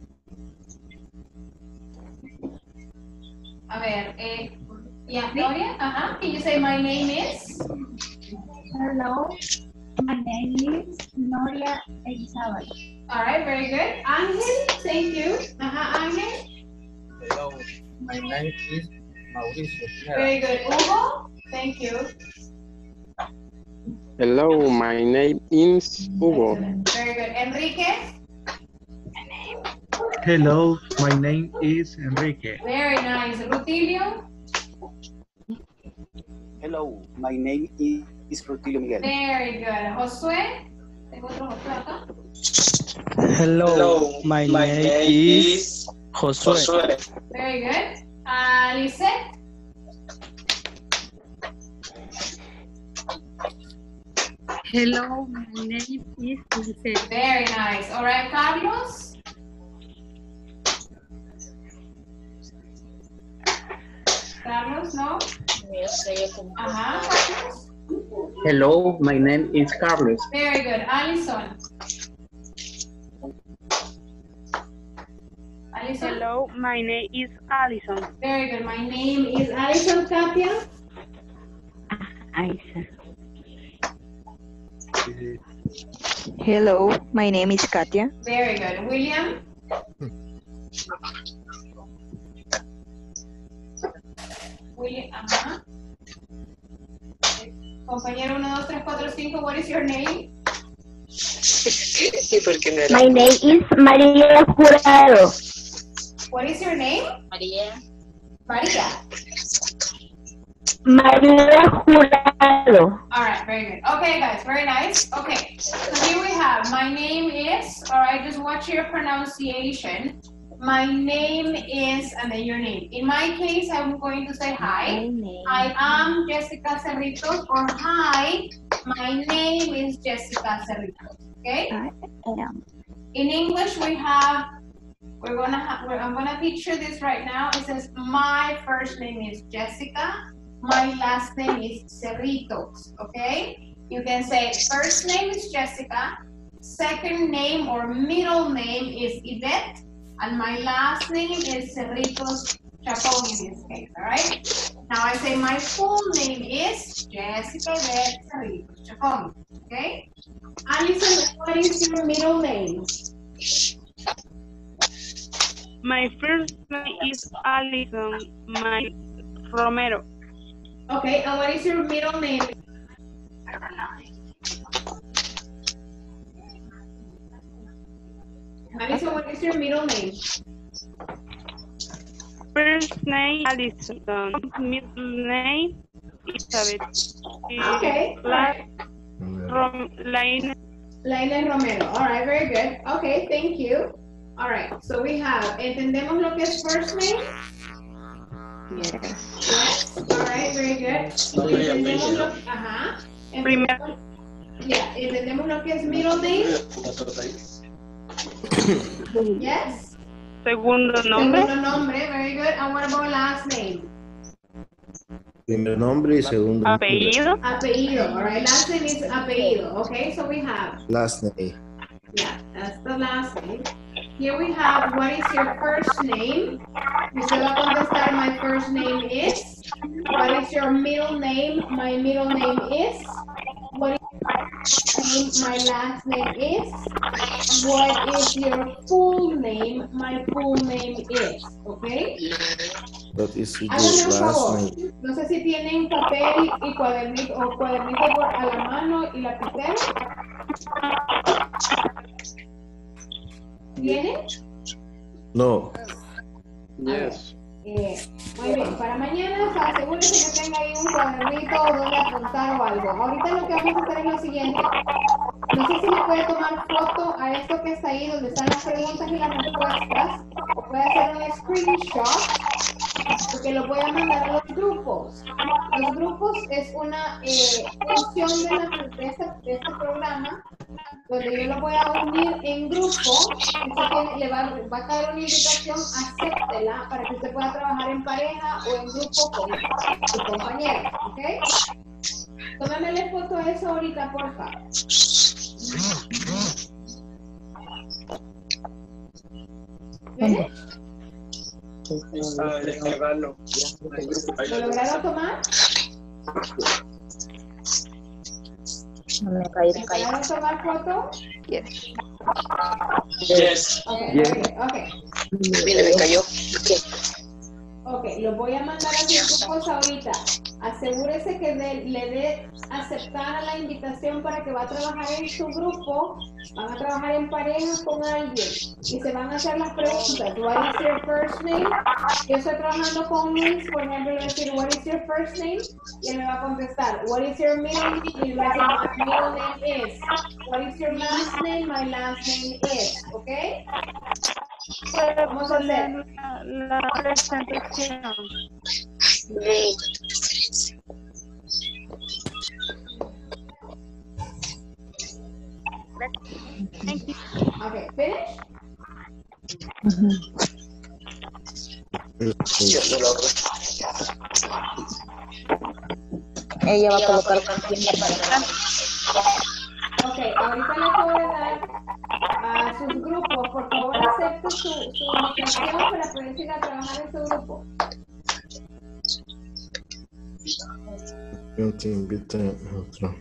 A ver, eh, yeah, Noria, ajá. Can you say my name is? Hello, my name is Noria Elizabeth. All right, very good. Ángel, thank you. Ajá, Ángel. Hello, my name is Mauricio. Very good. Hugo, thank you. Hello, my name is Hugo. Very good. Enrique. Hello, my name is Enrique. Very nice. Rutilio. Hello, my name is, is Rutilio Miguel. Very good. Josué. Tengo otro Josué acá. Hello, Hello, my, my name, name is Josué. Josué. Very good. Uh, Lisette. Hello, my name is Lisette. Very nice. All right, Carlos. Carlos, no. Ajá, Carlos. Hello, my name is Carlos. Very good. Alison. Alison. Hello, my name is Alison. Very good. My name is Alison. Katia. Alison. Hello, my name is Katia. Very good. William. William, ajá. Compañero uno, dos, tres, cuatro, cinco, what is your name? Sí, porque no era. My name is María Jurado. What is your name? María. María. María Jurado. All right, very good. Okay, guys, very nice. Okay, so here we have, my name is, all right, just watch your pronunciation. My name is, and then your name. In my case, I'm going to say hi. I am Jessica Cerritos, or hi, my name is Jessica Cerritos, okay? I am. In English, we have, we're gonna have, we're, I'm gonna picture this right now. It says, my first name is Jessica. My last name is Cerritos, okay? You can say first name is Jessica, second name or middle name is Yvette, and my last name is Cerritos Chapon in this case, all right? Now I say my full name is Jessica Yvette Cerritos Chapon, okay? Alison, what is your middle name? My first name is Alison. My Romero. Okay, and what is your middle name? Alison, what is your middle name? First name Alison. Middle name Elizabeth. Okay. Last Rom Laine. Laine Romero. All right, very good. Okay, thank you. All right, so we have, ¿entendemos lo que es first name? Yes. Yes. All right, very good. ¿Entendemos lo, ajá. Primero. Yeah, ¿entendemos lo que es middle name? Yes. Segundo nombre. Segundo nombre, very good. And what about last name? Primer nombre y segundo Apellido. nombre. Apellido, all right. Last name is apellido. Okay, so we have, Last name. yeah, that's the last name. Here we have, what is your first name? Usted va a contestar, my first name is. What is your middle name? My middle name is. What is your name? My last name is. What is your full name? My full name is. Okay? What is your Háganme un last favor. name? No sé si tienen papel y cuadernito o cuadernito por, a la mano y lapicero. ¿Tienen? No. Yes. Eh, muy bien, para mañana asegúrense que tenga ahí un cuadernito donde apuntar o algo. Ahorita lo que vamos a hacer es lo siguiente. No sé si le puede tomar foto a esto que está ahí donde están las preguntas y las respuestas. Voy a hacer un screenshot porque lo voy a mandar a los grupos. Los grupos es una eh, función de, la, de, este, de este programa donde yo lo voy a unir en grupo. Usted tiene, le va, va a caer una invitación, acéptela para que usted pueda trabajar en pareja o en grupo con sus compañeros, ¿ok? Tómamele foto a eso ahorita, por favor. ¿Ven? ¿Lo lograron tomar? No me caí de calle. ¿Lograron tomar foto? Yes. Yes. Ok, Yes. okay. Mire, me cayó. Ok, lo voy a mandar a sus grupos ahorita. Asegúrese que de, le dé aceptar a la invitación para que va a trabajar en su grupo. Van a trabajar en pareja con alguien y se van a hacer las preguntas. What is your first name? Yo estoy trabajando con Luis, por ejemplo, le voy a decir, what is your first name? Y él me va a contestar, what is your middle name? Y le voy a decir, my middle name is. What is your last name? My last name is. ¿Ok? Vamos a hacer La, la presentación. Okay, finish. Yo no logro. ella va a colocar un tiempo para Ok, ahorita les voy a dar a sus grupos. Por favor, acepten su, su invitación para poder ir a trabajar en su grupo. Yo te invito a otro.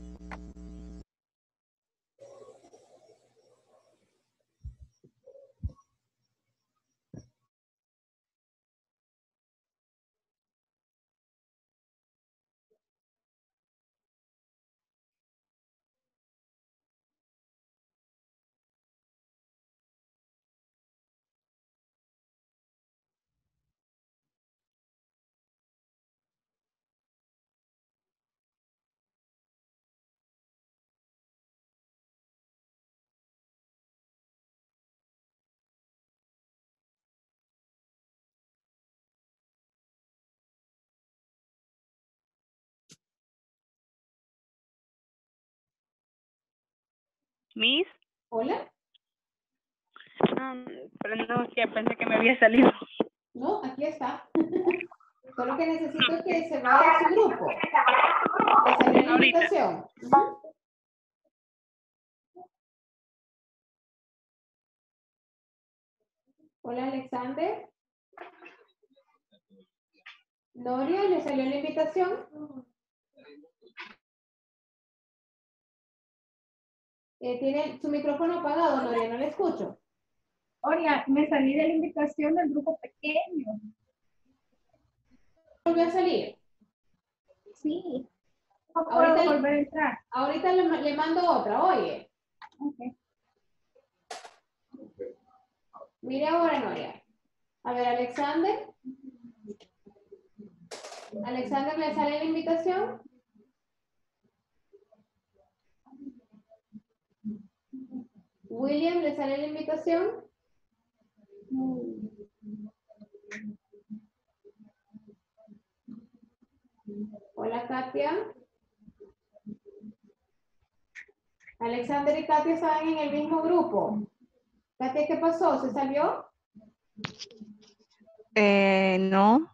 Miss. Hola. No, pero no, que pensé que me había salido. No, aquí está. Solo que necesito que se vaya a su grupo. ¿Le salió la Ahorita. invitación? Ujú. Hola, Alexander. Noria, ¿le salió la invitación? Eh, tiene su micrófono apagado, Noria, no le escucho. Hola, me salí de la invitación del grupo pequeño. ¿Volvió a salir? Sí. No puedo Ahorita, volver a entrar. ahorita le, le mando otra, oye. Okay. Mire ahora, Noria. A ver, Alexander. Alexander, ¿le sale la invitación? William, ¿le sale la invitación? Hola, Katia. Alexander y Katia estaban en el mismo grupo. Katia, ¿qué pasó? ¿Se salió? Eh, no.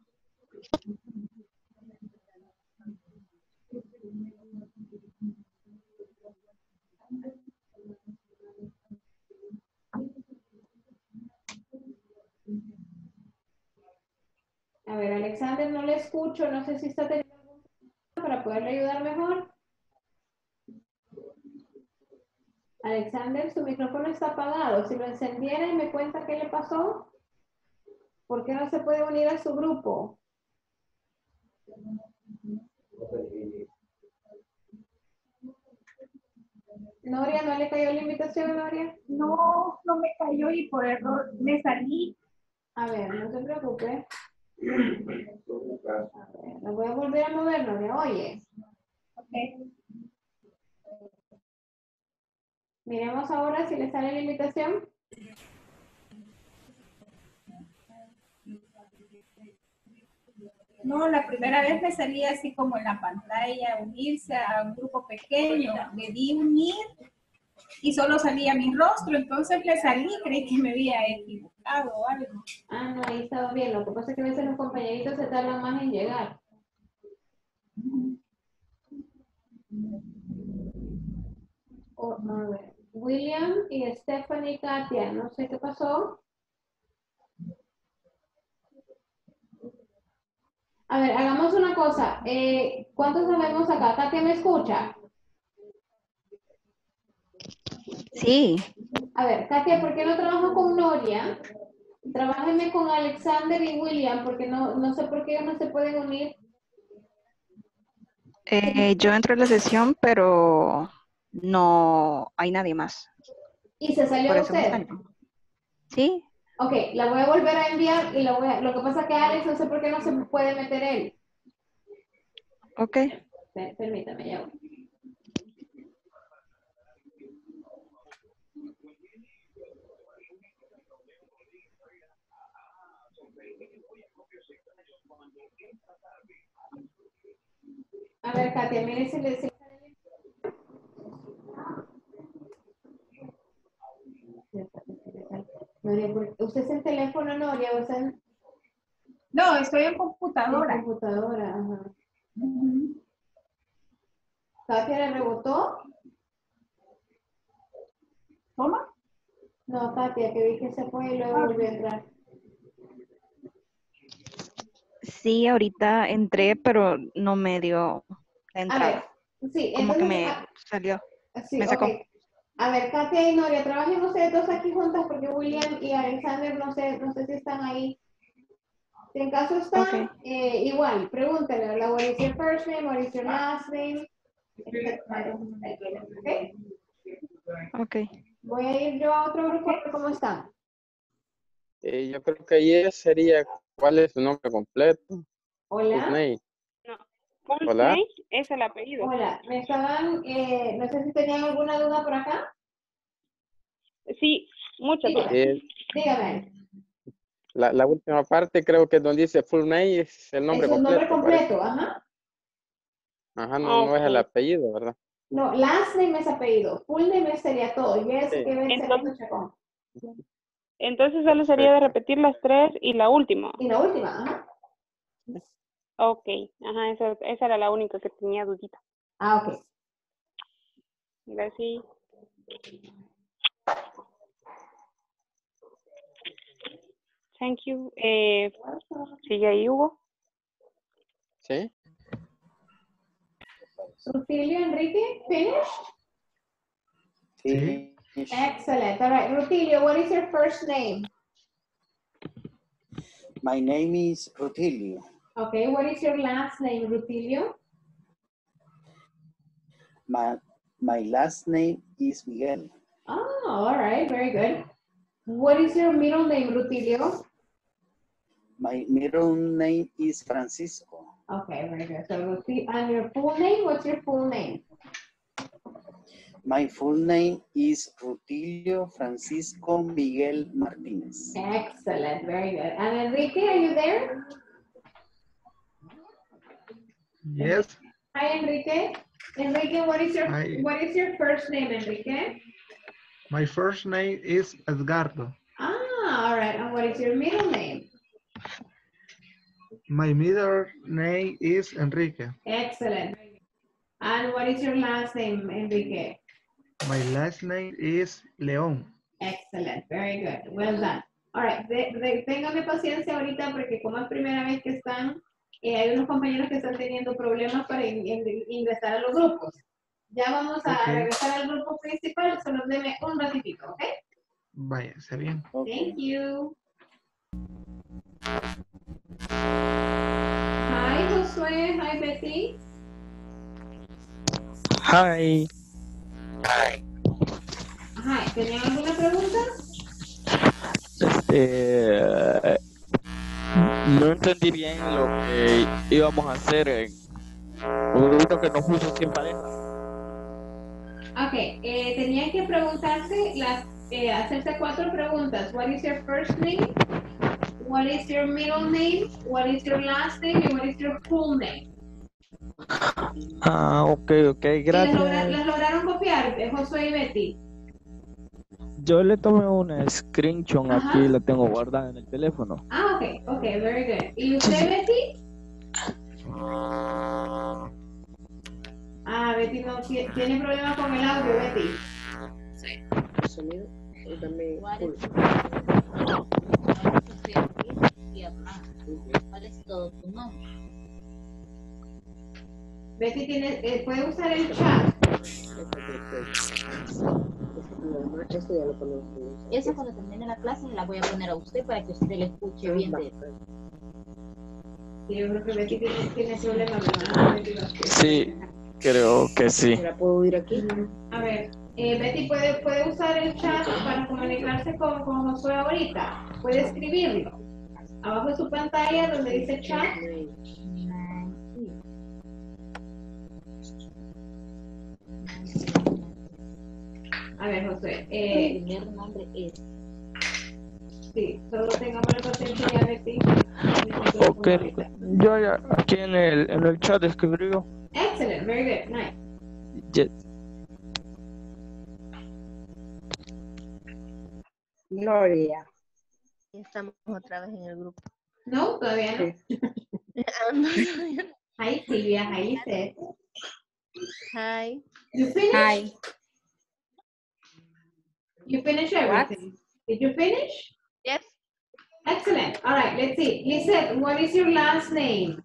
A ver, Alexander, no le escucho. No sé si está teniendo algún problema para poderle ayudar mejor. Alexander, su micrófono está apagado. Si lo encendiera y me cuenta qué le pasó, ¿por qué no se puede unir a su grupo? Noria, ¿no le cayó la invitación, Noria? No, no me cayó y por error me salí. A ver, no se preocupe. A ver, lo voy a volver a mover, Noria. Oye. Okay. Miremos ahora si le sale la invitación. No, la primera vez me salía así como en la pantalla, unirse a un grupo pequeño. Le di unir y solo salía mi rostro, entonces le salí, creí que me había equivocado o algo. Ah, no, ahí estaba bien. Lo que pasa es que a veces los compañeritos se tardan más en llegar. Oh, a ver. William y Stephanie y Katia, no sé qué pasó. A ver, hagamos una cosa. Eh, ¿Cuántos sabemos acá? ¿Katia me escucha? Sí. A ver, Katia, ¿por qué no trabajo con Noria? Trabájenme con Alexander y William, porque no, no sé por qué ellos no se pueden unir. Eh, yo entro a la sesión, pero no hay nadie más. ¿Y se salió Por eso me usted? salgo. Sí. Ok, la voy a volver a enviar y la voy a, lo que pasa es que Alex no sé por qué no se puede meter él. Ok. Per- Permítame, ya voy. A ver, Katia, mire si le... si- Noria, ¿por- ¿usted es el teléfono, Noria? ¿O está en No, estoy en computadora. en computadora? Ajá. Ujú. Katia le rebotó. ¿Cómo? No, Katia, que vi que se fue y luego volvió a entrar. Sí, ahorita entré, pero no me dio la A entrada. ver, sí, Como que entonces, me ah, salió, sí, me sacó. ok. A ver, Katia y Noria, trabajen ustedes dos aquí juntas porque William y Alexander no sé, no sé si están ahí. Si en caso están, eh, igual, pregúntale, what is your first name, what is your last name, etcétera. ¿Ok? Ok. Voy a ir yo a otro grupo a ver cómo están. Eh, yo creo que ahí sería, ¿cuál es su nombre completo? Hola. Full name. Full Hola. name es el apellido. Hola, me estaban, eh, no sé si tenían alguna duda por acá. Sí, muchas dudas. Eh, Dígame. la, la última parte creo que donde dice full name es el nombre Es un completo. nombre completo, parece. ajá. Ajá, no, no es el Ok. apellido, ¿verdad? No, last name es apellido, full name sería todo. Yes, Sí. que ven, Entonces, Chacón. entonces solo sería de repetir las tres y la última. Y la última, ajá. Ok, ajá, esa, esa era la única que tenía dudita. Ah, ok. Gracias. Thank you. Eh, ¿Sigue ahí, Hugo? Sí. Rutilio Enrique, finished? Sí. Excellent. All right, Rutilio, what is your first name? My name is Rutilio. Okay, what is your last name, Rutilio? My, my last name is Miguel. Oh, all right, very good. What is your middle name, Rutilio? My middle name is Francisco. Okay, very good. So, Rutilio, and your full name, what's your full name? My full name is Rutilio Francisco Miguel Martinez. Excellent, very good. And Enrique, are you there? Yes. Hi, Enrique. Enrique, what is your Hi. what is your first name, Enrique? My first name is Edgardo. Ah, all right. And what is your middle name? My middle name is Enrique. Excellent. And what is your last name, Enrique? My last name is León. Excellent, very good. Well done. All right, de, de, téngame paciencia ahorita porque como es primera vez que están, eh, hay unos compañeros que están teniendo problemas para in, in, ingresar a los grupos. Ya vamos a Okay. regresar al grupo principal, solo denme un ratito, ¿ok? Vaya, está bien. Thank you. Hi, Josué. Hi, Betty. Hi. Hi, ¿tenían alguna pregunta? Este, no entendí bien lo que íbamos a hacer en un grupo que nos puso sin pareja. Ok, eh, tenían que preguntarse, las, eh, hacerse cuatro preguntas. What is your first name? What is your middle name? What is your last name? And what is your full name? Ah, ok, ok, ¿Y las, gracias. logra, las lograron copiar, eh, Josué y Betty? Yo le tomé una screenshot Ajá. aquí, la tengo guardada en el teléfono. Ah, ok, ok, very good. ¿Y usted, Betty? Ah, Betty no tiene problema con el audio, Betty. Sí. El sonido es también full. ¿Cuál es todo tu nombre? Betty tiene, eh, puede usar el chat. Esto ya lo conozco. Esa cuando termine la clase la voy a poner a usted para que usted le escuche bien. De... Sí, yo creo que Betty tiene, tiene problemas, ¿verdad? Sí, creo que sí. ¿La puedo oír aquí? A ver, eh, Betty puede, puede usar el chat para comunicarse con, con Josué ahorita. Puede escribirlo. Abajo de su pantalla donde dice chat. A ver, Josué. Eh, El primer nombre es. Sí, solo tengamos la paciencia ya, Betty. Ok, yo ya aquí en el, en el chat escribió. Excellent, very good, nice. Yes. Gloria. Estamos otra vez en el grupo. No, todavía no. Ah, no, todavía no. Hi, Silvia. Hi, Lisette. Hi. You finished? Hi. You finished everything? Did you finish? Yes. Excellent. All right, let's see. Lisette, what is your last name?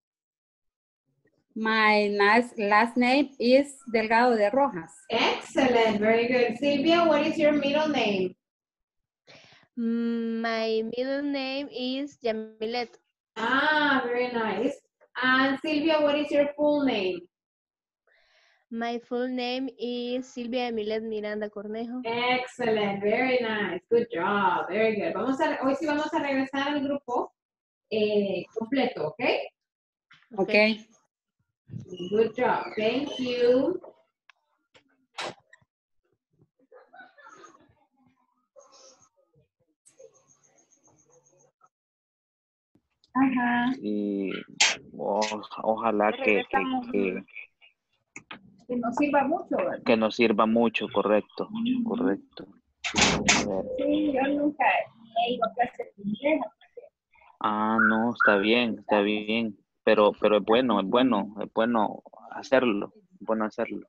My last, last name is Delgado de Rojas. Excellent. Very good. Silvia, what is your middle name? Mm, My middle name is Yamilet. Ah, very nice. And Silvia, what is your full name? My full name is Silvia Yamilet Miranda Cornejo. Excellent. Very nice. Good job. Very good. Vamos a, hoy sí vamos a regresar al grupo eh, completo, ¿ok? Okay. Good job. Thank you. Ajá. Y o- ojalá que, que, que, Que nos sirva mucho, ¿verdad? que nos sirva mucho, correcto, correcto. A ver. Sí, yo nunca he ido a clases de inglés. Ah, no, está bien, está bien. Pero, pero es bueno, es bueno, es bueno hacerlo, es bueno hacerlo.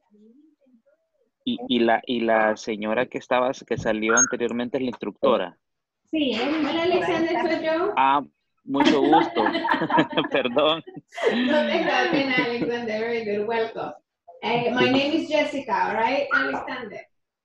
Y, y la, y la señora que estaba, que salió anteriormente es la instructora. Sí, es Hola, Alexander, soy yo. Ah, mucho gusto. Perdón. No tenga pena, Alexander. Very good. Welcome. Uh, my name is Jessica, all right, Alexander?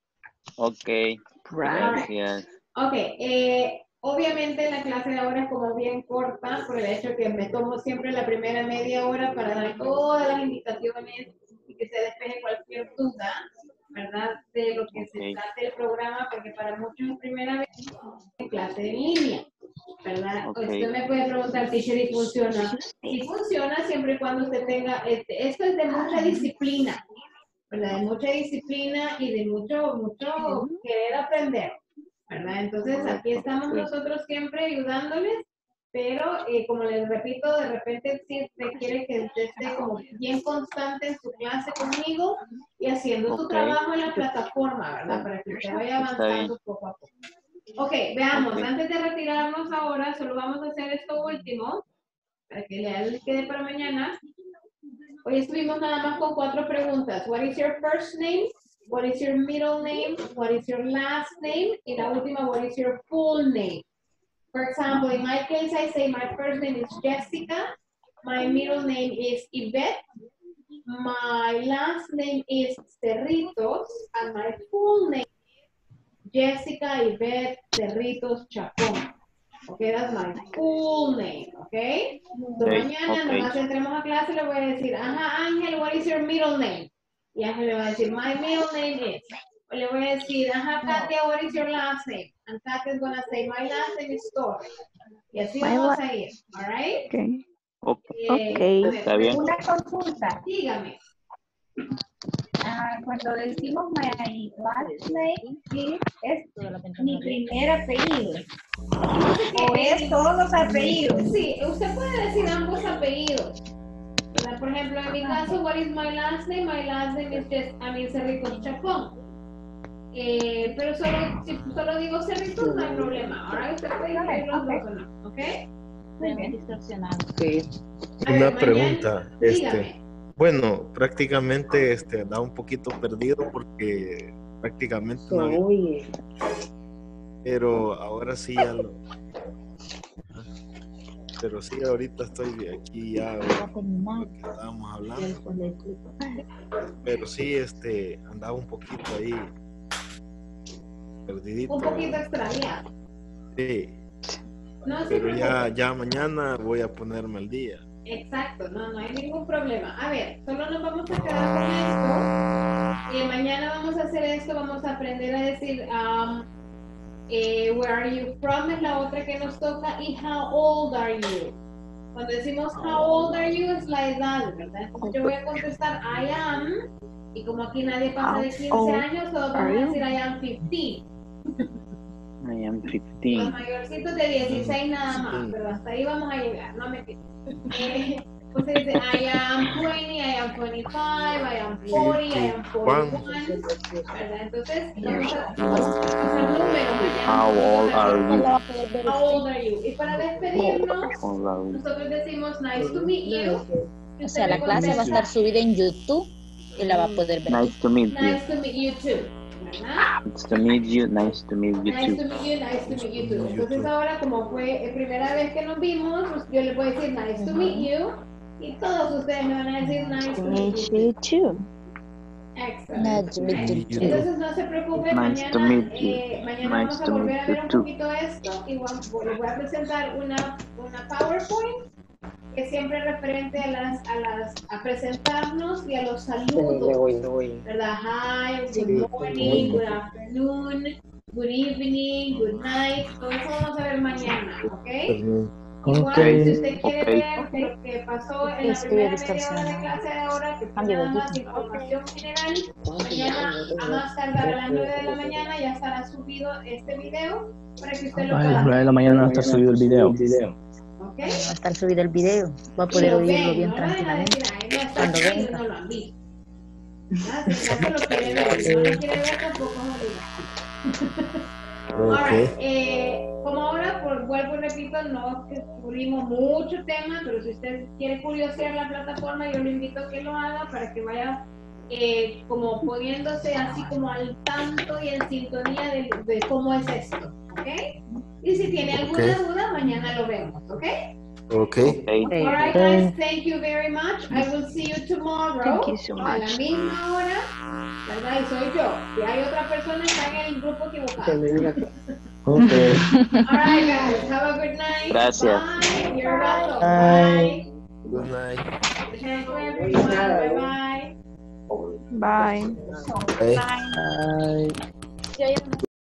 Ok, gracias. Ok, eh, obviamente la clase de ahora es como bien corta por el hecho que me tomo siempre la primera media hora para dar todas las indicaciones y que se despeje cualquier duda, ¿verdad? De lo que se trata el programa, porque para muchos es primera vez en clase en línea, ¿verdad? Ok. Usted me puede preguntar, teacher, ¿y funciona? Sí funciona siempre y cuando usted tenga, este, esto es de mucha disciplina, ¿verdad? De mucha disciplina y de mucho, mucho querer aprender, ¿verdad? Entonces aquí estamos nosotros siempre ayudándoles, pero eh, como les repito, de repente sí requiere que usted esté como bien constante en su clase conmigo y haciendo su Ok. trabajo en la plataforma, ¿verdad? Para que usted vaya Está bien. avanzando poco a poco. Ok, veamos, Ok. antes de retirarnos ahora, solo vamos a hacer esto último, para que le quede para mañana. Hoy estuvimos nada más con cuatro preguntas. What is your first name? What is your middle name? What is your last name? Y la última, what is your full name? For example, in my case, I say my first name is Jessica. My middle name is Yvette. My last name is Cerritos. And my full name is Jessica Yvette Cerritos Chacón. Okay, that's my full name, okay? So Okay, mañana, okay. nomás entremos a clase, le voy a decir, ajá, Ángel, what is your middle name? Y Ángel le va a decir, my middle name is. O le voy a decir, ajá, Katia, what is your last name? And Katia is gonna say, my last name is Torres. Y así My vamos la- a ir, all right? Okay. Ok, Eh, Okay. a ver, Está bien. Una consulta. dígame. Ah, cuando decimos my last name, sí, es mi primer apellido. O es todos los apellidos. Sí, usted puede decir ambos apellidos. ¿Verdad? Por ejemplo, en mi caso, what is my last name? My last name is just, I mean, Cerritos Chacón. Eh, pero solo, si solo digo Cerritos, no hay problema. Ahora usted puede incluir los dos o no, ¿ok? Muy bien. Sí. A ver, Una mañana- pregunta, dígame. este, bueno, prácticamente este, andaba un poquito perdido porque prácticamente no había, Oye. pero ahora sí ya lo, pero sí ahorita estoy aquí ya lo que estábamos hablando, pero sí este, andaba un poquito ahí perdidito, Un poquito extraviado. sí, No se pero ya, preocupe. ya mañana voy a ponerme al día. Exacto, no, no hay ningún problema. A ver, solo nos vamos a quedar con esto. Y mañana vamos a hacer esto, vamos a aprender a decir um, eh, where are you from es la otra que nos toca y how old are you. Cuando decimos how old are you es la edad, ¿verdad? Entonces yo voy a contestar I am y como aquí nadie pasa de quince años, todos vamos a decir I am quince. I am Los fifteen. mayorcitos de dieciséis nada más, pero hasta ahí vamos a llegar, no me pido. Eh, usted dice, I am twenty, I am twenty-five, I am forty, I am forty-one, ¿verdad? Entonces, vamos a vamos a usar números mañana. How old are you? How old are you? Y para despedirnos, How old are you? nosotros decimos nice to meet you, O sea, la clase va a estar subida en YouTube y la va a poder ver. Nice to meet you. Nice to meet you too. ¿Verdad? Nice to meet you. Nice to meet you Nice to too. meet you, nice to meet you too. Entonces ahora, como fue la primera vez que nos vimos, pues yo les voy a decir nice to meet you y todos ustedes me van a decir nice to meet you too. Excellent. Nice to meet you too. Entonces no se preocupen, Nice to mañana, meet you. eh, mañana Nice vamos a to volver meet a you ver un too. poquito esto y vamos- les voy a presentar una, una PowerPoint que siempre es referente a las, a las, a presentarnos y a los saludos, ¿verdad? Hi, good morning, good afternoon, good evening, good night, todo eso vamos a ver mañana, ¿ok? Igual, si usted quiere ver lo que pasó en la Es que primera voy a media hora de clase de ahora, que fue Cambio de nada más título. información general, mañana a más tardar a las nueve de la mañana ya estará subido este video para que usted lo A las pueda nueve de la mañana no está subido el video. ¿ok? Va a estar subido el video. Va a Y poder lo oírlo ven, bien no vayan a tranquilamente. decir, ay, no está Cuando subido, venga. no lo han visto. ¿verdad? Si acaso lo quiere ver, si no lo quiere ver tampoco jodido. Alright, eh, como ahora, por, vuelvo y repito, no que cubrimos mucho tema, pero si usted quiere curiosear la plataforma, yo le invito a que lo haga para que vaya eh, como poniéndose así como al tanto y en sintonía de, de cómo es esto, ¿ok? Y si tiene alguna Ok. duda, mañana lo vemos, ¿ok? Ok. Alright guys, thank you very much. I will see you tomorrow Thank you so a la much. misma hora, ¿verdad? Y soy yo. Si hay otra persona, está en el grupo equivocado. Okay. Alright guys, have a good night. Gracias. Bye. You're welcome. Bye. Good night. Thank you everyone. Bye bye. Bye. Bye. Bye. Ya, ya.